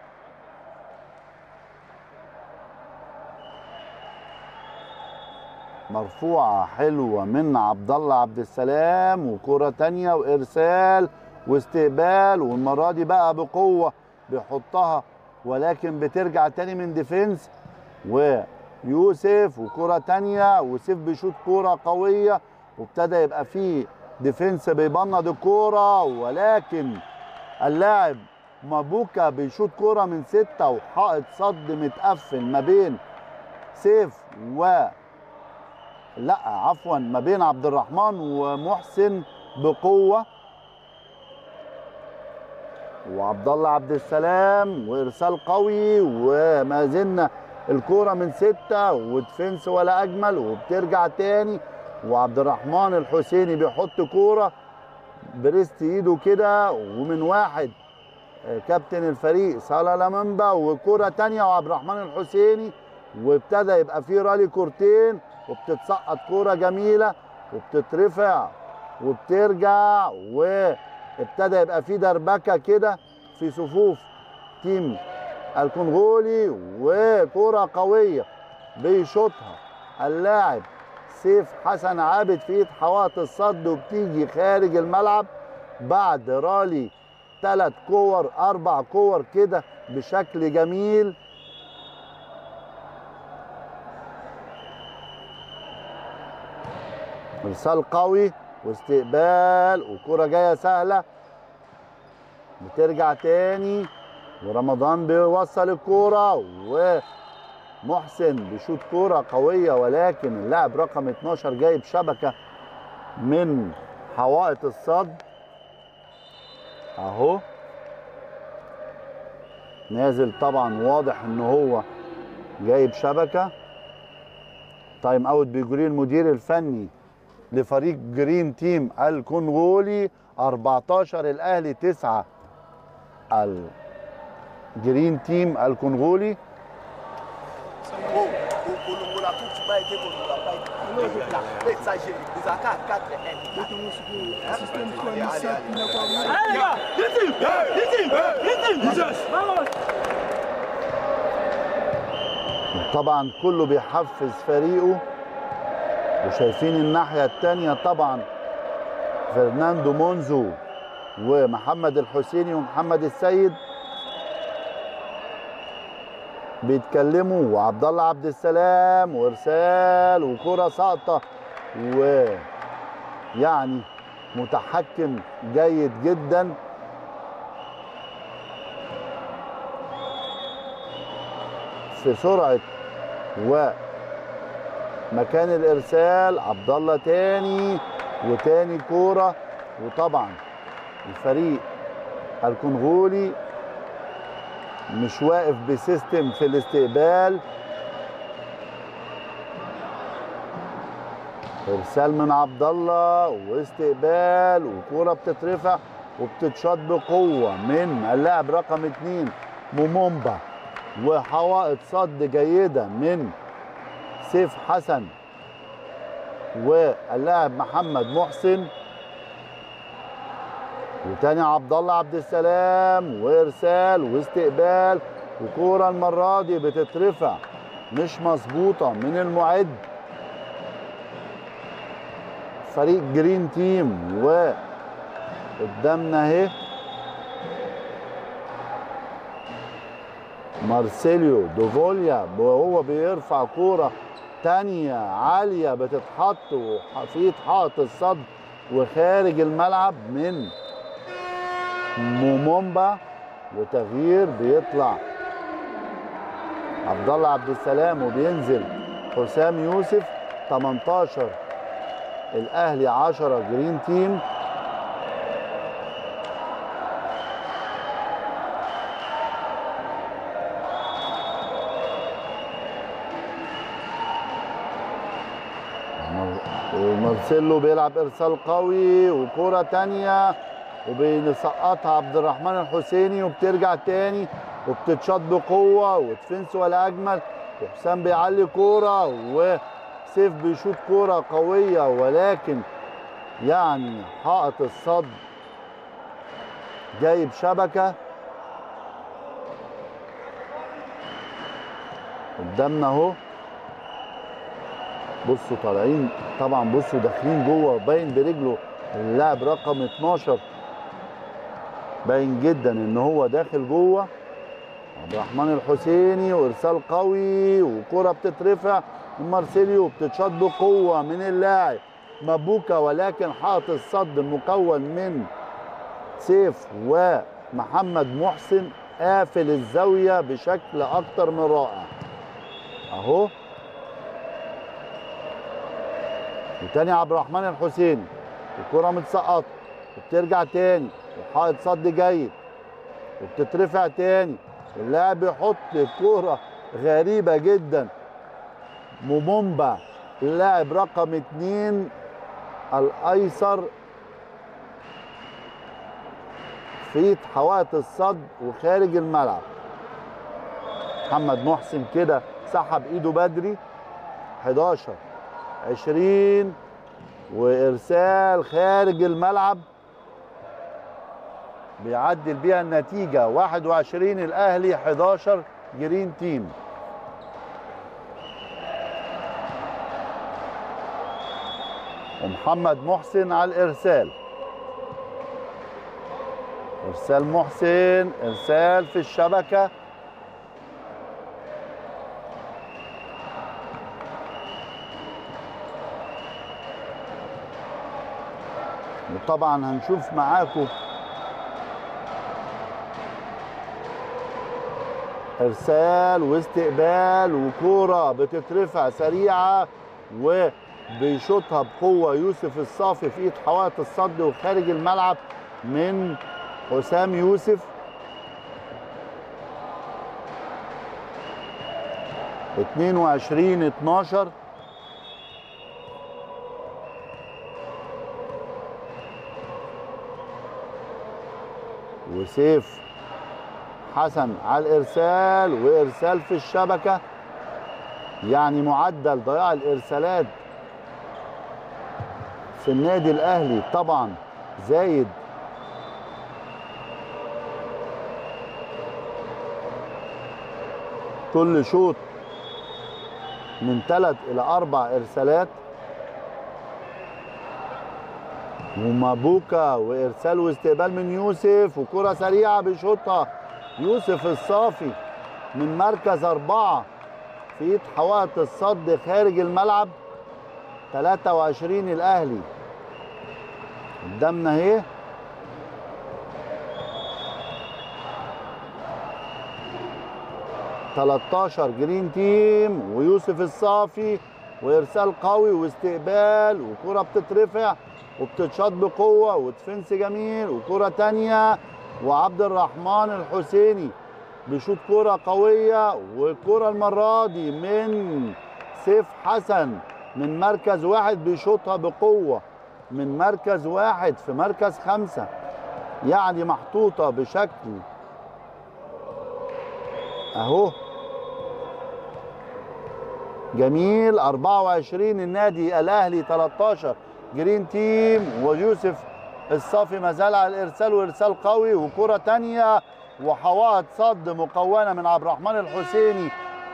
مرفوعة حلوة من عبد الله عبد السلام، وكرة تانية وإرسال واستقبال، والمرة دي بقى بقوة بيحطها ولكن بترجع تاني من ديفنس ويوسف، وكرة تانية وسيف بيشوط كرة قوية وابتدى يبقى فيه ديفنس بيبند الكرة، ولكن اللاعب مابوكا بيشوط كرة من ستة وحائط صد متقفل ما بين سيف و لا عفوا ما بين عبد الرحمن ومحسن بقوة. وعبد الله عبد السلام وإرسال قوي، وما زلنا الكرة من ستة ودفنس ولا أجمل وبترجع تاني. وعبد الرحمن الحسيني بيحط كرة بريست ايده كده ومن واحد كابتن الفريق صالح لمنبا، وكرة تانية وعبد الرحمن الحسيني، وابتدى يبقى فيه رالي كورتين وبتتسقط كرة جميلة وبتترفع وبترجع، وابتدى يبقى فيه دربكة كده في صفوف تيم الكونغولي، وكرة قوية بيشوطها اللاعب سيف حسن عابد في ايد حوائط الصد وبتيجي خارج الملعب بعد رالي ثلاث كور اربع كور كده بشكل جميل. ارسال قوي واستقبال وكرة جايه سهله بترجع تاني، ورمضان بيوصل الكرة ومحسن بيشوط كرة قويه، ولكن اللاعب رقم اتناشر جايب شبكه من حوائط الصد اهو نازل. طبعا واضح ان هو جايب شبكه. تايم اوت بيجري المدير الفني لفريق جرين تيم الكونغولي. أربعتاشر الاهلي، تسعة الجرين تيم الكونغولي. طبعا كله بيحفز فريقه، وشايفين الناحية التانية طبعا فرناندو مونزو ومحمد الحسيني ومحمد السيد بيتكلموا، وعبد الله عبد السلام وارسال وكرة ساقطة ويعني متحكم جيد جدا. في سرعه ومكان الارسال. عبد الله تاني وتاني كوره. وطبعا الفريق الكونغولي مش واقف بسيستم في الاستقبال. ارسال من عبد الله واستقبال وكوره بتترفع وبتتشاط بقوه من اللاعب رقم اتنين مومومبا، وحوائط صد جيده من سيف حسن واللاعب محمد محسن. وتاني عبد الله عبد السلام وارسال واستقبال وكوره المره دي بتترفع مش مظبوطه من المعد فريق جرين تيم. وقدامنا اهي مارسيليو دوفوليا وهو بيرفع كوره تانية عاليه بتتحط في حائط الصد وخارج الملعب من مومومبا. وتغيير بيطلع عبد الله عبد السلام وبينزل حسام يوسف. تمنتاشر الاهلي عشرة جرين تيم. ومارسيلو بيلعب ارسال قوي وكرة تانية وبيسقطها عبد الرحمن الحسيني وبترجع تاني وبتتشاط بقوة ودفنس ولا اجمل. وحسام بيعلي كورة وسيف بيشوط كورة قوية ولكن يعني حائط الصد جايب شبكة. قدامنا اهو بصوا طالعين طبعا، بصوا داخلين جوه باين برجله اللاعب رقم اتناشر، باين جدا ان هو داخل جوه. عبد الرحمن الحسيني وارسال قوي وكرة بتترفع من مارسيليو بتتشاط بقوه من اللاعب مبوكا، ولكن حائط الصد المكون من سيف ومحمد محسن قافل الزاويه بشكل اكتر من رائع اهو. وتاني عبد الرحمن الحسيني الكرة متسقطة وبترجع تاني وحائط صد جيد وبتترفع تاني. اللاعب بيحط كرة غريبة جدا. مومومبا اللاعب رقم اتنين الايسر في حوائط الصد وخارج الملعب. محمد محسن كده سحب ايده بدري. حداشر عشرين وارسال خارج الملعب بيعدل بيها النتيجه. واحد وعشرين الاهلي حداشر جرين تيم. ومحمد محسن على الارسال. ارسال محسن، ارسال في الشبكه. وطبعا هنشوف معاكم ارسال واستقبال وكوره بتترفع سريعه وبيشوطها بقوه يوسف الصافي في ايد حوائط الصد وخارج الملعب من حسام يوسف. اتنين وعشرين اتناشر. وسيف حسن على الارسال وارسال في الشبكه. يعني معدل ضياع الارسالات في النادي الاهلي طبعا زايد. كل شوط من ثلاث الى اربع ارسالات. ومابوكا وارسال واستقبال من يوسف وكرة سريعة بيشوطها يوسف الصافي من مركز أربعة في إيد حوائط الصد خارج الملعب. تلاتة وعشرين الاهلي. قدامنا اهي تلتاشر جرين تيم ويوسف الصافي، وارسال قوي واستقبال وكرة بتترفع وبتتشاط بقوة ودفنس جميل وكرة تانية، وعبد الرحمن الحسيني بيشوط كرة قوية، والكرة المرة دي من سيف حسن من مركز واحد بيشوطها بقوة من مركز واحد في مركز خمسة، يعني محطوطة بشكل اهو جميل. أربعة وعشرين النادي الاهلي تلتاشر جرين تيم، ويوسف الصافي ما زال على الارسال وارسال قوي وكرة تانية وحوائط صد مكونة من عبد الرحمن الحسيني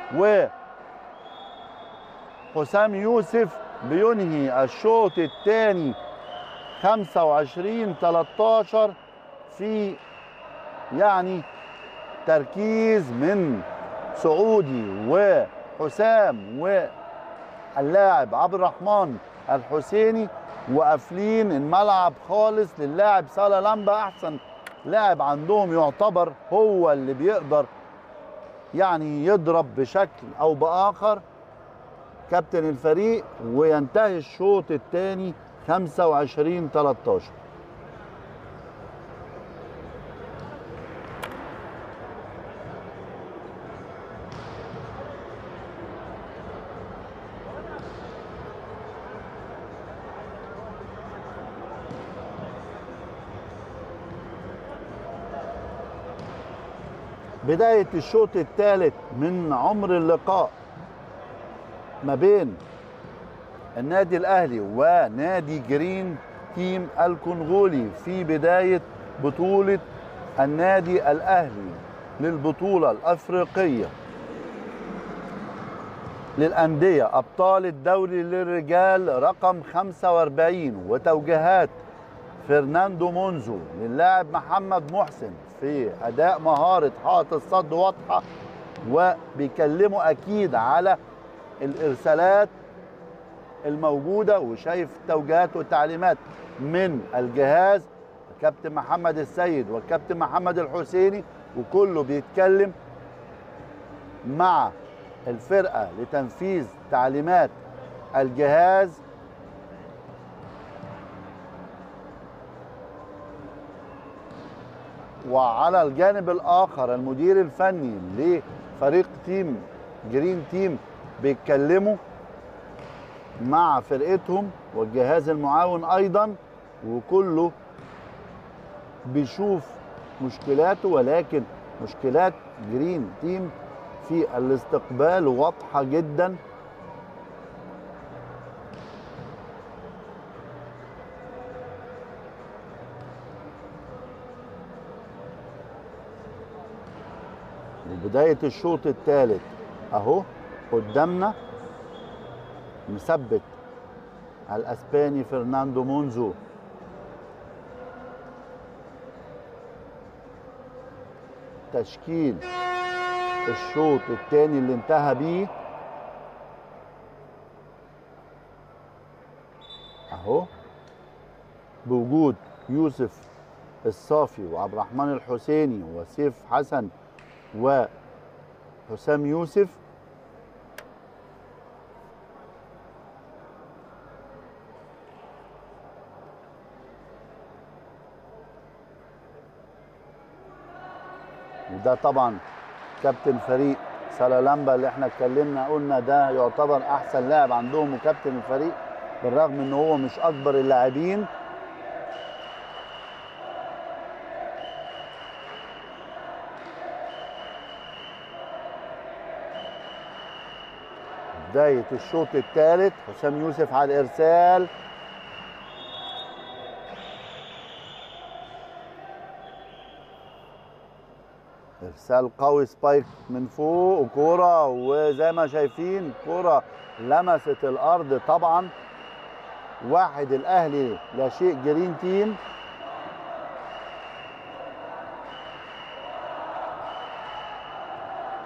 وحسام يوسف بينهي الشوط الثاني خمسة وعشرين تلتاشر في يعني تركيز من سعودي وحسام واللاعب عبد الرحمن الحسيني، وقافلين الملعب خالص للاعب سالالامبا. احسن لاعب عندهم يعتبر هو اللي بيقدر يعني يضرب بشكل او باخر كابتن الفريق، وينتهي الشوط الثاني خمسة وعشرين تلتاشر. بداية الشوط الثالث من عمر اللقاء ما بين النادي الأهلي ونادي جرين تيم الكونغولي في بداية بطولة النادي الأهلي للبطولة الأفريقية للأندية أبطال الدوري للرجال رقم خمسة وأربعين، وتوجيهات فرناندو مونزو للاعب محمد محسن في أداء مهارة حائط الصد واضحة، وبيكلموا أكيد على الإرسالات الموجودة، وشايف توجيهات وتعليمات من الجهاز الكابتن محمد السيد والكابتن محمد الحسيني، وكله بيتكلم مع الفرقة لتنفيذ تعليمات الجهاز. وعلى الجانب الآخر المدير الفني لفريق تيم جرين تيم بيتكلموا مع فرقتهم والجهاز المعاون أيضا، وكله بيشوف مشكلاته، ولكن مشكلات جرين تيم في الاستقبال واضحة جدا. وبداية الشوط الثالث اهو قدامنا مثبت الاسباني فرناندو مونزو تشكيل الشوط الثاني اللي انتهى بيه اهو بوجود يوسف الصافي وعبد الرحمن الحسيني وسيف حسن وحسام يوسف. وده طبعا كابتن فريق سالالامبا اللي احنا اتكلمنا قلنا ده يعتبر احسن لاعب عندهم وكابتن الفريق، بالرغم ان هو مش اكبر اللاعبين. بداية الشوط الثالث حسام يوسف على الارسال، ارسال قوي سبايك من فوق وكوره، وزي ما شايفين كوره لمست الارض. طبعا واحد الاهلي لا شيء جرين تيم.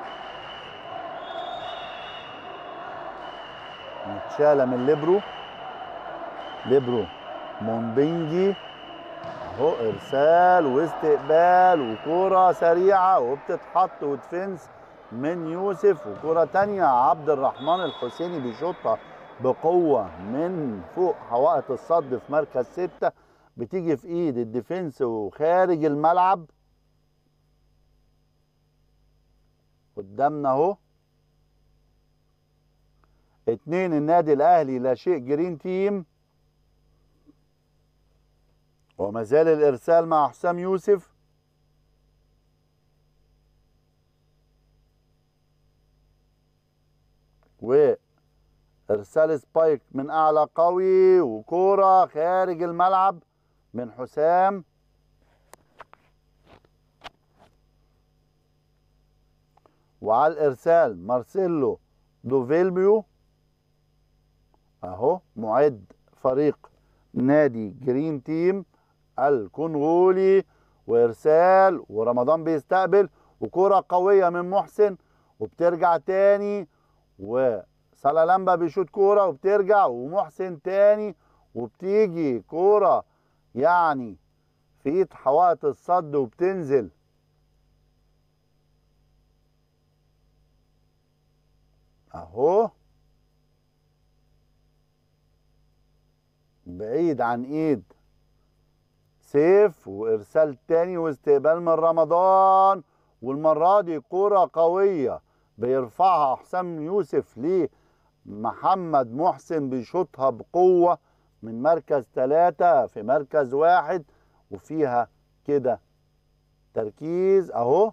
متشاله من ليبرو ليبرو موندينجي اهو، ارسال واستقبال وكوره سريعه وبتتحط ودفنس من يوسف، وكوره تانية عبد الرحمن الحسيني بيشوطها بقوه من فوق حوائط الصد في مركز ستة، بتيجي في ايد الديفنس وخارج الملعب. قدامنا اهو اتنين النادي الاهلي لا شيء جرين تيم. وما زال الارسال مع حسام يوسف، وارسال سبايك من اعلى قوي وكوره خارج الملعب من حسام. وعلى الارسال مارسيلو دوفيلبيو اهو معد فريق نادي جرين تيم الكونغولي، وارسال ورمضان بيستقبل وكرة قوية من محسن وبترجع تاني، وسالالامبا بيشوط كرة وبترجع ومحسن تاني، وبتيجي كرة يعني في ايد حوائط الصد وبتنزل اهو بعيد عن ايد سيف، وارسال تاني واستقبال من رمضان، والمره دي كرة قويه بيرفعها حسام يوسف لمحمد محسن بيشوطها بقوه من مركز ثلاثة في مركز واحد، وفيها كده تركيز اهو.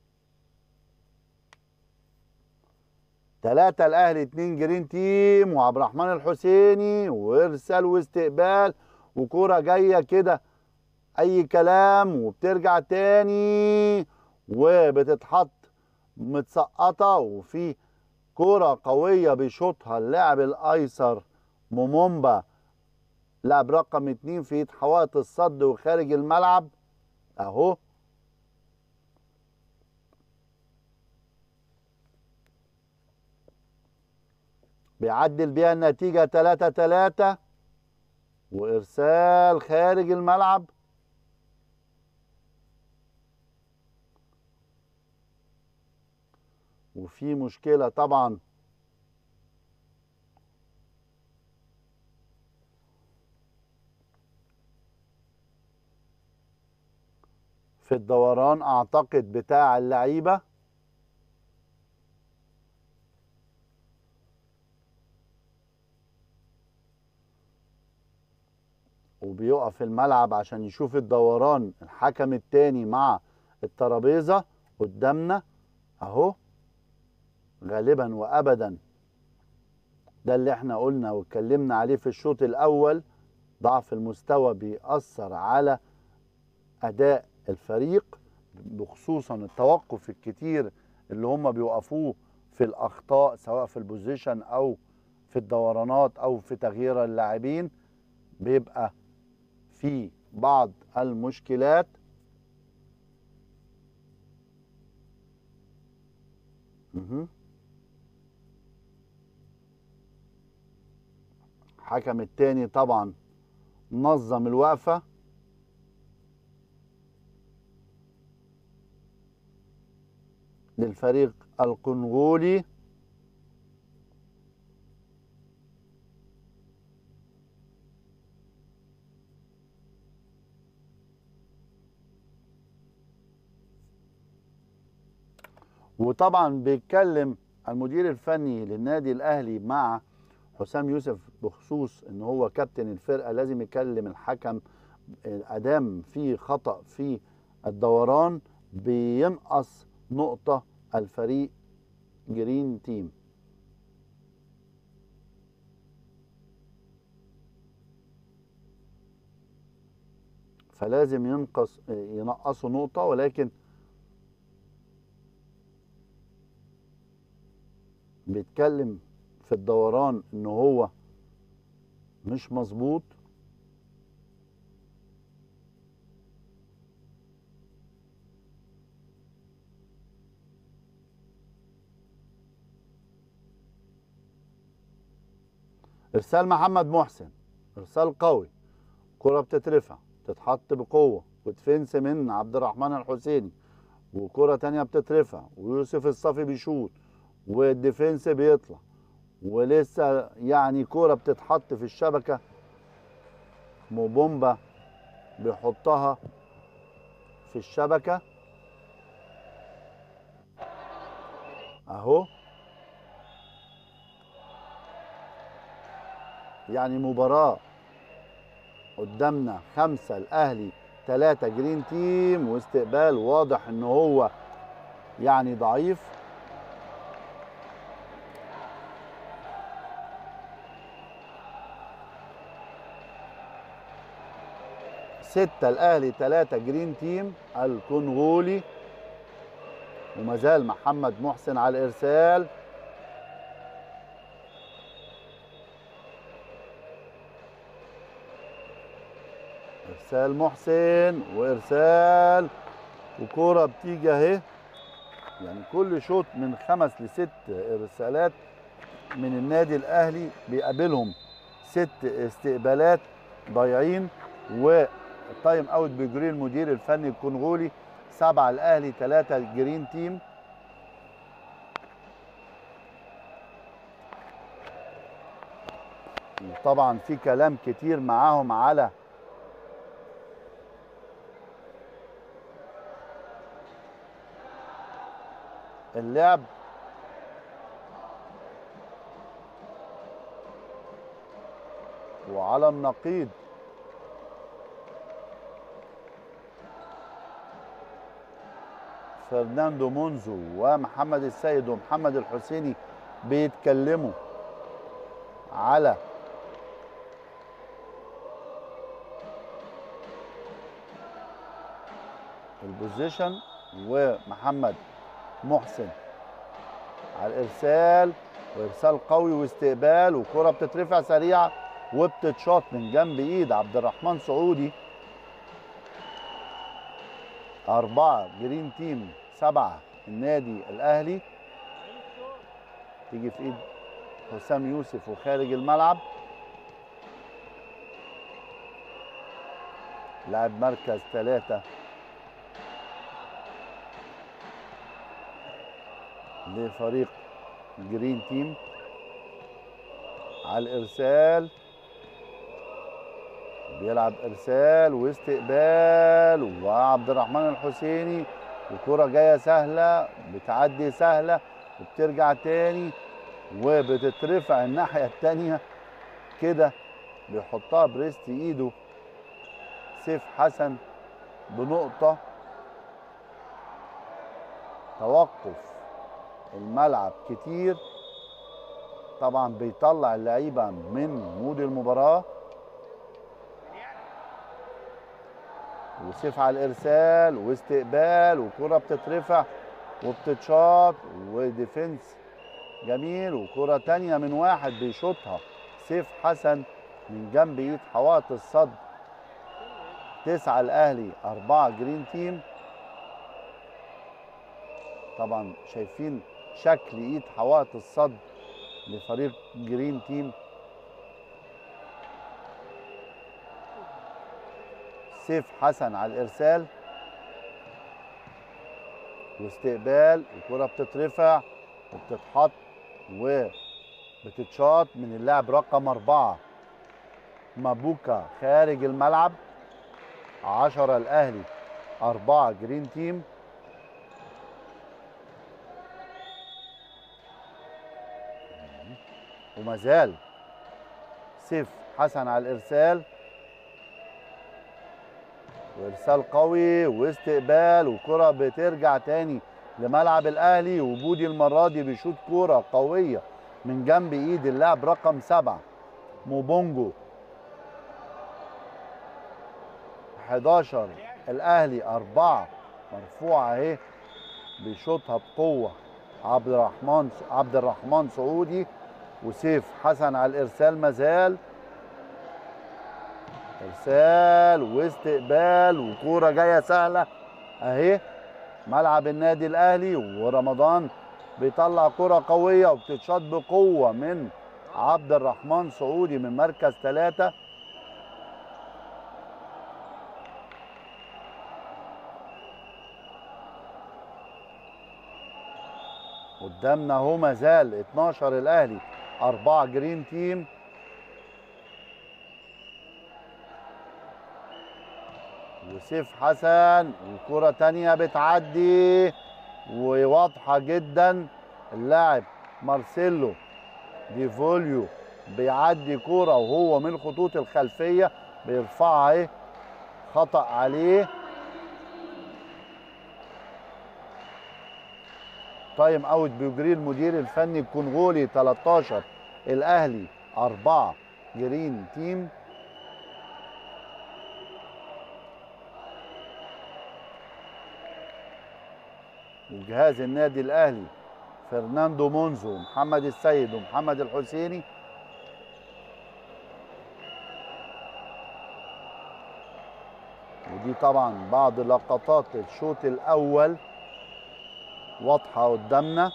ثلاثة الاهلي اتنين جرين تيم، وعبد الرحمن الحسيني وارسال واستقبال وكرة جايه كده اي كلام وبترجع تاني وبتتحط متسقطه، وفي كرة قويه بيشوطها اللاعب الايسر مومومبا لاعب رقم اتنين في ايد حوائط الصد وخارج الملعب اهو. بيعدل بيها النتيجه تلاتة تلاتة، وارسال خارج الملعب. وفي مشكله طبعا في الدوران اعتقد بتاع اللعيبه، وبيقف الملعب عشان يشوف الدوران الحكم التاني مع الترابيزه قدامنا اهو. غالبا وابدا ده اللي احنا قلنا واتكلمنا عليه في الشوط الاول، ضعف المستوى بيأثر على اداء الفريق، بخصوصا التوقف الكتير اللي هم بيوقفوه في الاخطاء سواء في البوزيشن او في الدورانات او في تغيير اللاعبين، بيبقى في بعض المشكلات. مه. الحكم التاني طبعا نظم الوقفة للفريق الكونغولي، وطبعا بيتكلم المدير الفني للنادي الاهلي مع حسام يوسف بخصوص ان هو كابتن الفرقه لازم يكلم الحكم ادام في خطأ في الدوران بينقص نقطه الفريق جرين تيم، فلازم ينقص ينقصوا نقطه. ولكن بيتكلم في الدوران ان هو مش مظبوط، ارسال محمد محسن ارسال قوي، كرة بتترفع تتحط بقوة وديفنس من عبد الرحمن الحسيني، وكرة تانية بتترفع ويوسف الصافي بيشوط والديفنس بيطلع، ولسه يعني كرة بتتحط في الشبكة، موبومبا بيحطها في الشبكة اهو. يعني مباراة قدامنا خمسة الاهلي ثلاثة جرين تيم، واستقبال واضح ان هو يعني ضعيف. ستة الاهلي ثلاثة جرين تيم الكونغولي، وما زال محمد محسن على الارسال. ارسال محسن وارسال وكوره بتيجي اهي. يعني كل شوط من خمس لست ارسالات من النادي الاهلي بيقابلهم ست استقبالات ضايعين، وتايم اوت بيجري المدير الفني الكونغولي. سبعه الاهلي ثلاثه جرين تيم. طبعا في كلام كتير معاهم على اللعب، وعلى النقيض فرناندو مونزو ومحمد السيد ومحمد الحسيني بيتكلموا على البوزيشن، ومحمد محسن على الارسال، وارسال قوي واستقبال وكره بتترفع سريعه وبتتشاط من جنب ايد عبد الرحمن سعودي. أربعة جرين تيم، سبعة النادي الأهلي. تيجي في إيد حسام يوسف وخارج الملعب. لاعب مركز ثلاثة لفريق جرين تيم على الإرسال، بيلعب ارسال واستقبال وعبد الرحمن الحسيني، وكرة جايه سهله بتعدي سهله وبترجع تاني وبتترفع الناحيه التانيه كده، بيحطها بريست ايده سيف حسن بنقطه. توقف الملعب كتير طبعا بيطلع اللعيبه من مود المباراه. وسيف على الارسال واستقبال وكره بتترفع وبتتشاط وديفنس جميل، وكره تانية من واحد بيشوطها سيف حسن من جنب ايد حوائط الصد. تسعة الاهلي أربعة جرين تيم. طبعا شايفين شكل ايد حوائط الصد لفريق جرين تيم. سيف حسن على الارسال واستقبال، الكره بتترفع وبتتحط وبتتشاط من اللاعب رقم أربعة مابوكا خارج الملعب. عشرة الاهلي أربعة جرين تيم. وما زال سيف حسن على الارسال، وارسال قوي واستقبال وكره بترجع تاني لملعب الاهلي، وبودي المره دي بيشوط كوره قويه من جنب ايد اللاعب رقم سبعة موبونجو. حداشر الاهلي أربعة مرفوعه اهي بيشوطها بقوه عبد الرحمن عبد الرحمن سعودي، وسيف حسن على الارسال مازال ارسال واستقبال وكوره جايه سهله اهي ملعب النادي الاهلي، ورمضان بيطلع كوره قويه وبتتشاط بقوه من عبد الرحمن سعودي من مركز ثلاثة. قدامنا اهو ما زال اتناشر الاهلي أربعة جرين تيم. وسيف حسن وكرة تانية بتعدي وواضحة جدا. اللاعب مارسيلو دي فوليو بيعدي كرة وهو من الخطوط الخلفية بيرفعها اهي، خطأ عليه. تايم اوت بيجريه المدير الفني الكونغولي. تلتاشر الاهلي أربعة جرين تيم. وجهاز النادي الاهلي فرناندو مونزو ومحمد السيد ومحمد الحسيني. ودي طبعا بعض لقطات الشوط الاول واضحه قدامنا.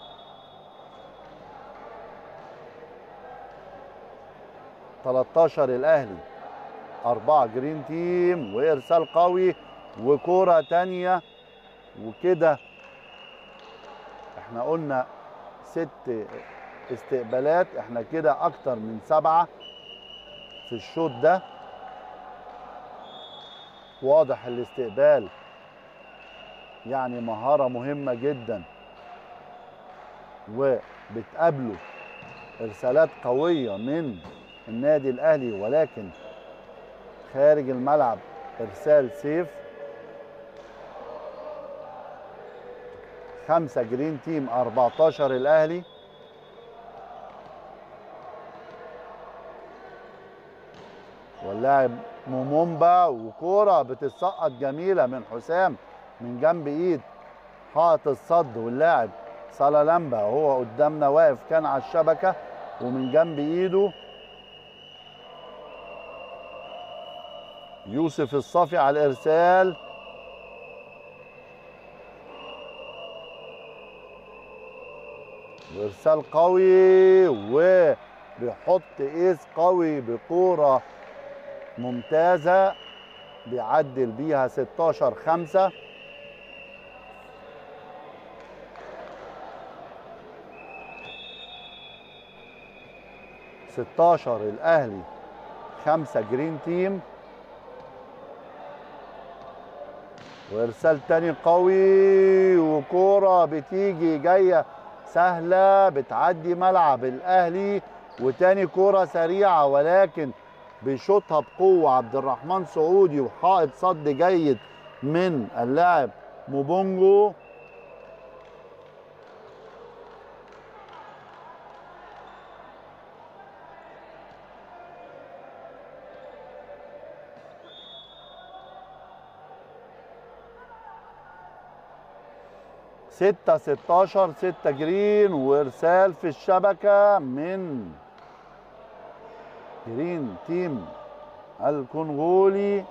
تلتاشر الاهلي أربعة جرين تيم. وارسال قوي وكرة تانية. وكده احنا قلنا ست استقبالات، احنا كده اكتر من سبعة في الشوط ده. واضح الاستقبال يعني مهارة مهمة جدا، وبتقابله ارسالات قوية من النادي الاهلي، ولكن خارج الملعب ارسال سيف. خمسة جرين تيم أربعتاشر الاهلي. واللاعب مومومبا وكوره بتتسقط جميله من حسام من جنب ايد حائط الصد. واللاعب سالالامبا هو قدامنا واقف كان على الشبكه ومن جنب ايده يوسف الصافي على الارسال. وارسال قوي وبيحط ايس قوي بكوره ممتازه بيعدل بيها ستاشر خمسة. ستاشر الاهلي خمسة جرين تيم. وارسال تاني قوي وكوره بتيجي جايه سهله بتعدي ملعب الاهلي. وتاني كوره سريعه ولكن بيشوطها بقوه عبد الرحمن سعودي وحائط صد جيد من اللاعب موبونجو. ستة ستاشر ستة جرين. وارسال في الشبكه من جرين تيم الكونغولي.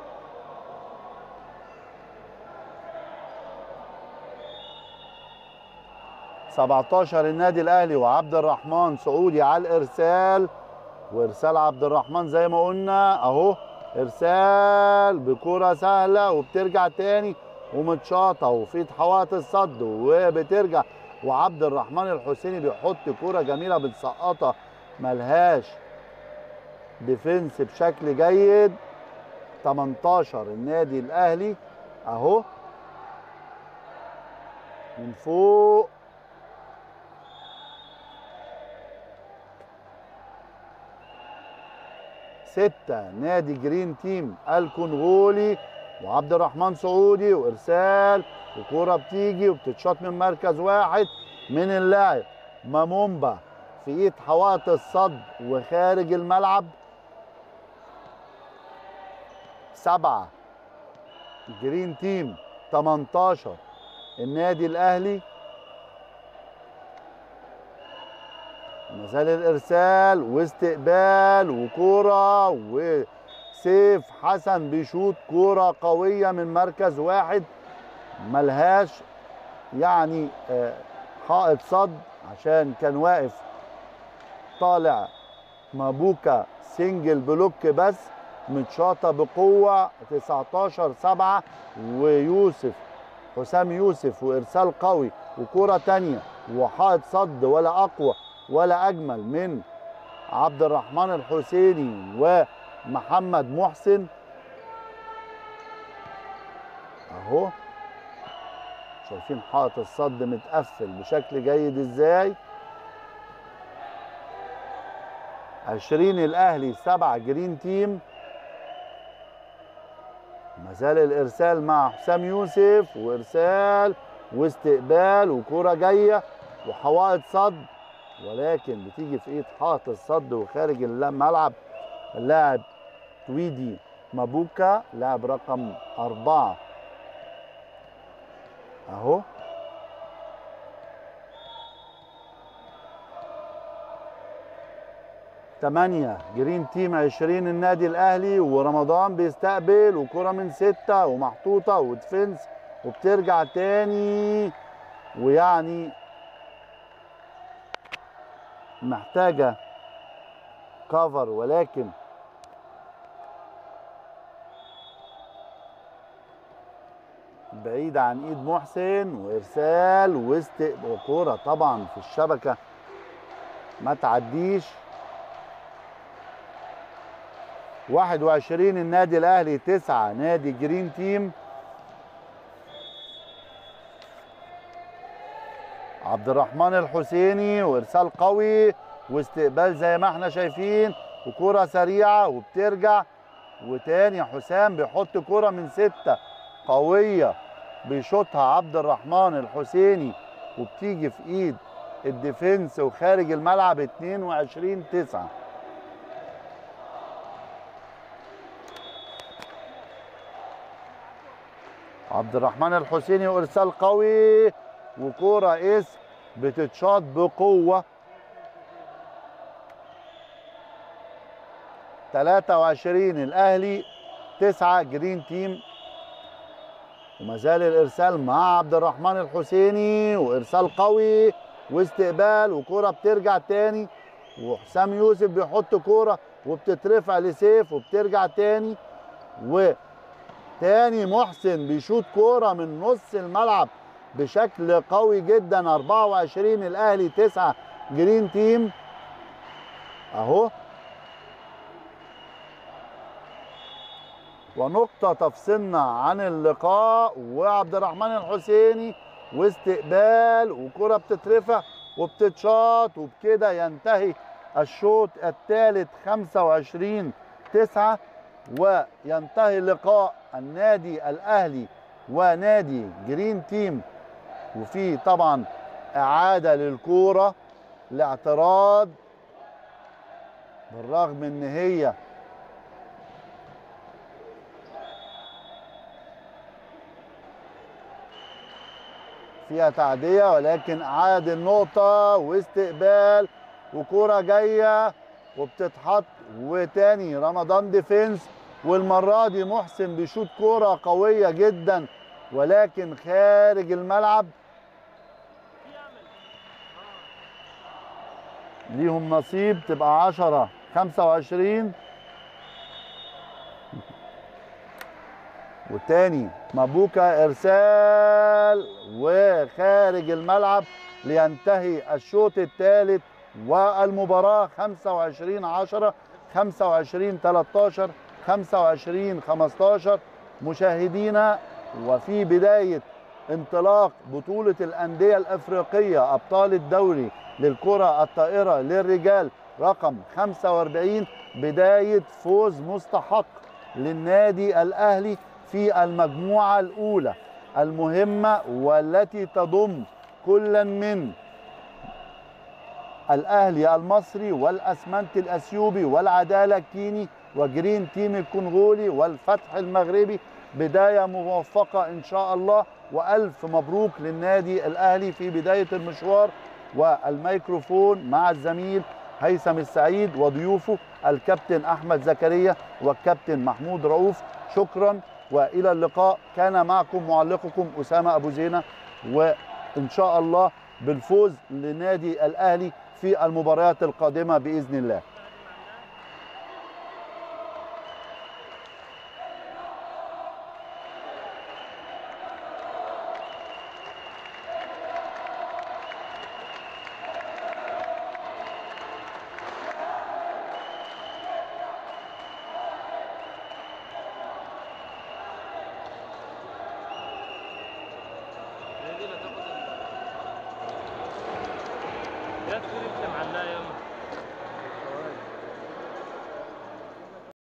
سبعتاشر النادي الاهلي وعبد الرحمن سعودي على الارسال. وارسال عبد الرحمن زي ما قلنا اهو، ارسال بكره سهله وبترجع تاني ومتشاطه وفي حوائط الصد وبترجع. وعبد الرحمن الحسيني بيحط كوره جميله بتسقطها ملهاش ديفنس بشكل جيد. تمنتاشر النادي الاهلي اهو من فوق. ستة نادي جرين تيم الكونغولي وعبد الرحمن سعودي. وارسال وكوره بتيجي وبتتشاط من مركز واحد من اللاعب مامومبا في ايد حوائط الصد وخارج الملعب. سبعة جرين تيم تمنتاشر النادي الاهلي. مازال الارسال واستقبال وكوره وسيف حسن بيشوط كوره قويه من مركز واحد ملهاش يعني حائط صد عشان كان واقف طالع مابوكا سنجل بلوك بس. متشاطه بقوه. تسعتاشر سبعة. ويوسف حسام يوسف وارسال قوي وكوره تانيه وحائط صد ولا اقوى ولا اجمل من عبد الرحمن الحسيني ومحمد محسن اهو. شايفين حائط الصد متقفل بشكل جيد ازاي. عشرين الاهلي سبعة جرين تيم. مازال الارسال مع حسام يوسف، وارسال واستقبال وكرة جايه وحوائط صد، ولكن بتيجي في ايد حائط الصد وخارج الملعب اللاعب تويدي مابوكا لاعب رقم أربعة اهو. تمانية جرين تيم عشرين النادي الاهلي، ورمضان بيستقبل وكرة من ستة ومحطوطة وديفنس وبترجع تاني، ويعني محتاجة كفر ولكن بعيد عن ايد محسن، وارسال واستقبال وكرة طبعا في الشبكة ما تعديش. واحد وعشرين النادي الاهلي تسعة نادي جرين تيم. عبد الرحمن الحسيني وارسال قوي واستقبال زي ما احنا شايفين وكرة سريعة وبترجع، وتاني حسام بيحط كرة من ستة قوية بيشوطها عبد الرحمن الحسيني وبتيجي في ايد الديفنس وخارج الملعب. اتنين وعشرين تسعة. عبد الرحمن الحسيني وارسال قوي وكرة ايس بتتشاط بقوة. تلاتة وعشرين الاهلي تسعة جرين تيم. وما زال الارسال مع عبد الرحمن الحسيني وارسال قوي واستقبال وكرة بترجع تاني، وحسام يوسف بيحط كرة وبتترفع لسيف وبترجع تاني، وتاني محسن بيشوط كرة من نص الملعب بشكل قوي جدا. أربعة وعشرين الاهلي تسعة جرين تيم اهو. ونقطة تفصلنا عن اللقاء، وعبد الرحمن الحسيني واستقبال وكرة بتترفع وبتتشاط، وبكده ينتهي الشوط الثالث خمسة وعشرين تسعة، وينتهي لقاء النادي الاهلي ونادي جرين تيم. وفي طبعا اعادة للكورة لاعتراض بالرغم ان هي فيها تعدية، ولكن عاد النقطة واستقبال وكرة جاية وبتتحط، وتاني رمضان ديفنس، والمرة دي محسن بيشوط كرة قوية جدا ولكن خارج الملعب. ليهم نصيب تبقى عشرة خمسة وعشرين. والتاني مابوكا ارسال وخارج الملعب لينتهي الشوط الثالث والمباراة خمسة وعشرين عشرة خمسة وعشرين تلتاشر خمسة وعشرين خمستاشر. مشاهدينا، وفي بداية انطلاق بطولة الأندية الأفريقية أبطال الدوري للكرة الطائرة للرجال رقم خمسة وأربعين، بداية فوز مستحق للنادي الأهلي في المجموعة الأولى المهمة، والتي تضم كلا من الأهلي المصري والأسمنت الأثيوبي والعدالة الكيني وجرين تيم الكونغولي والفتح المغربي. بداية موفقة إن شاء الله، وألف مبروك للنادي الأهلي في بداية المشوار. والميكروفون مع الزميل هيثم السعيد وضيوفه الكابتن أحمد زكريا والكابتن محمود رؤوف. شكرا وإلى اللقاء. كان معكم معلقكم أسامة أبو زينة، وإن شاء الله بالفوز لنادي الأهلي في المباريات القادمة بإذن الله. يا تكون انت معلقه يوم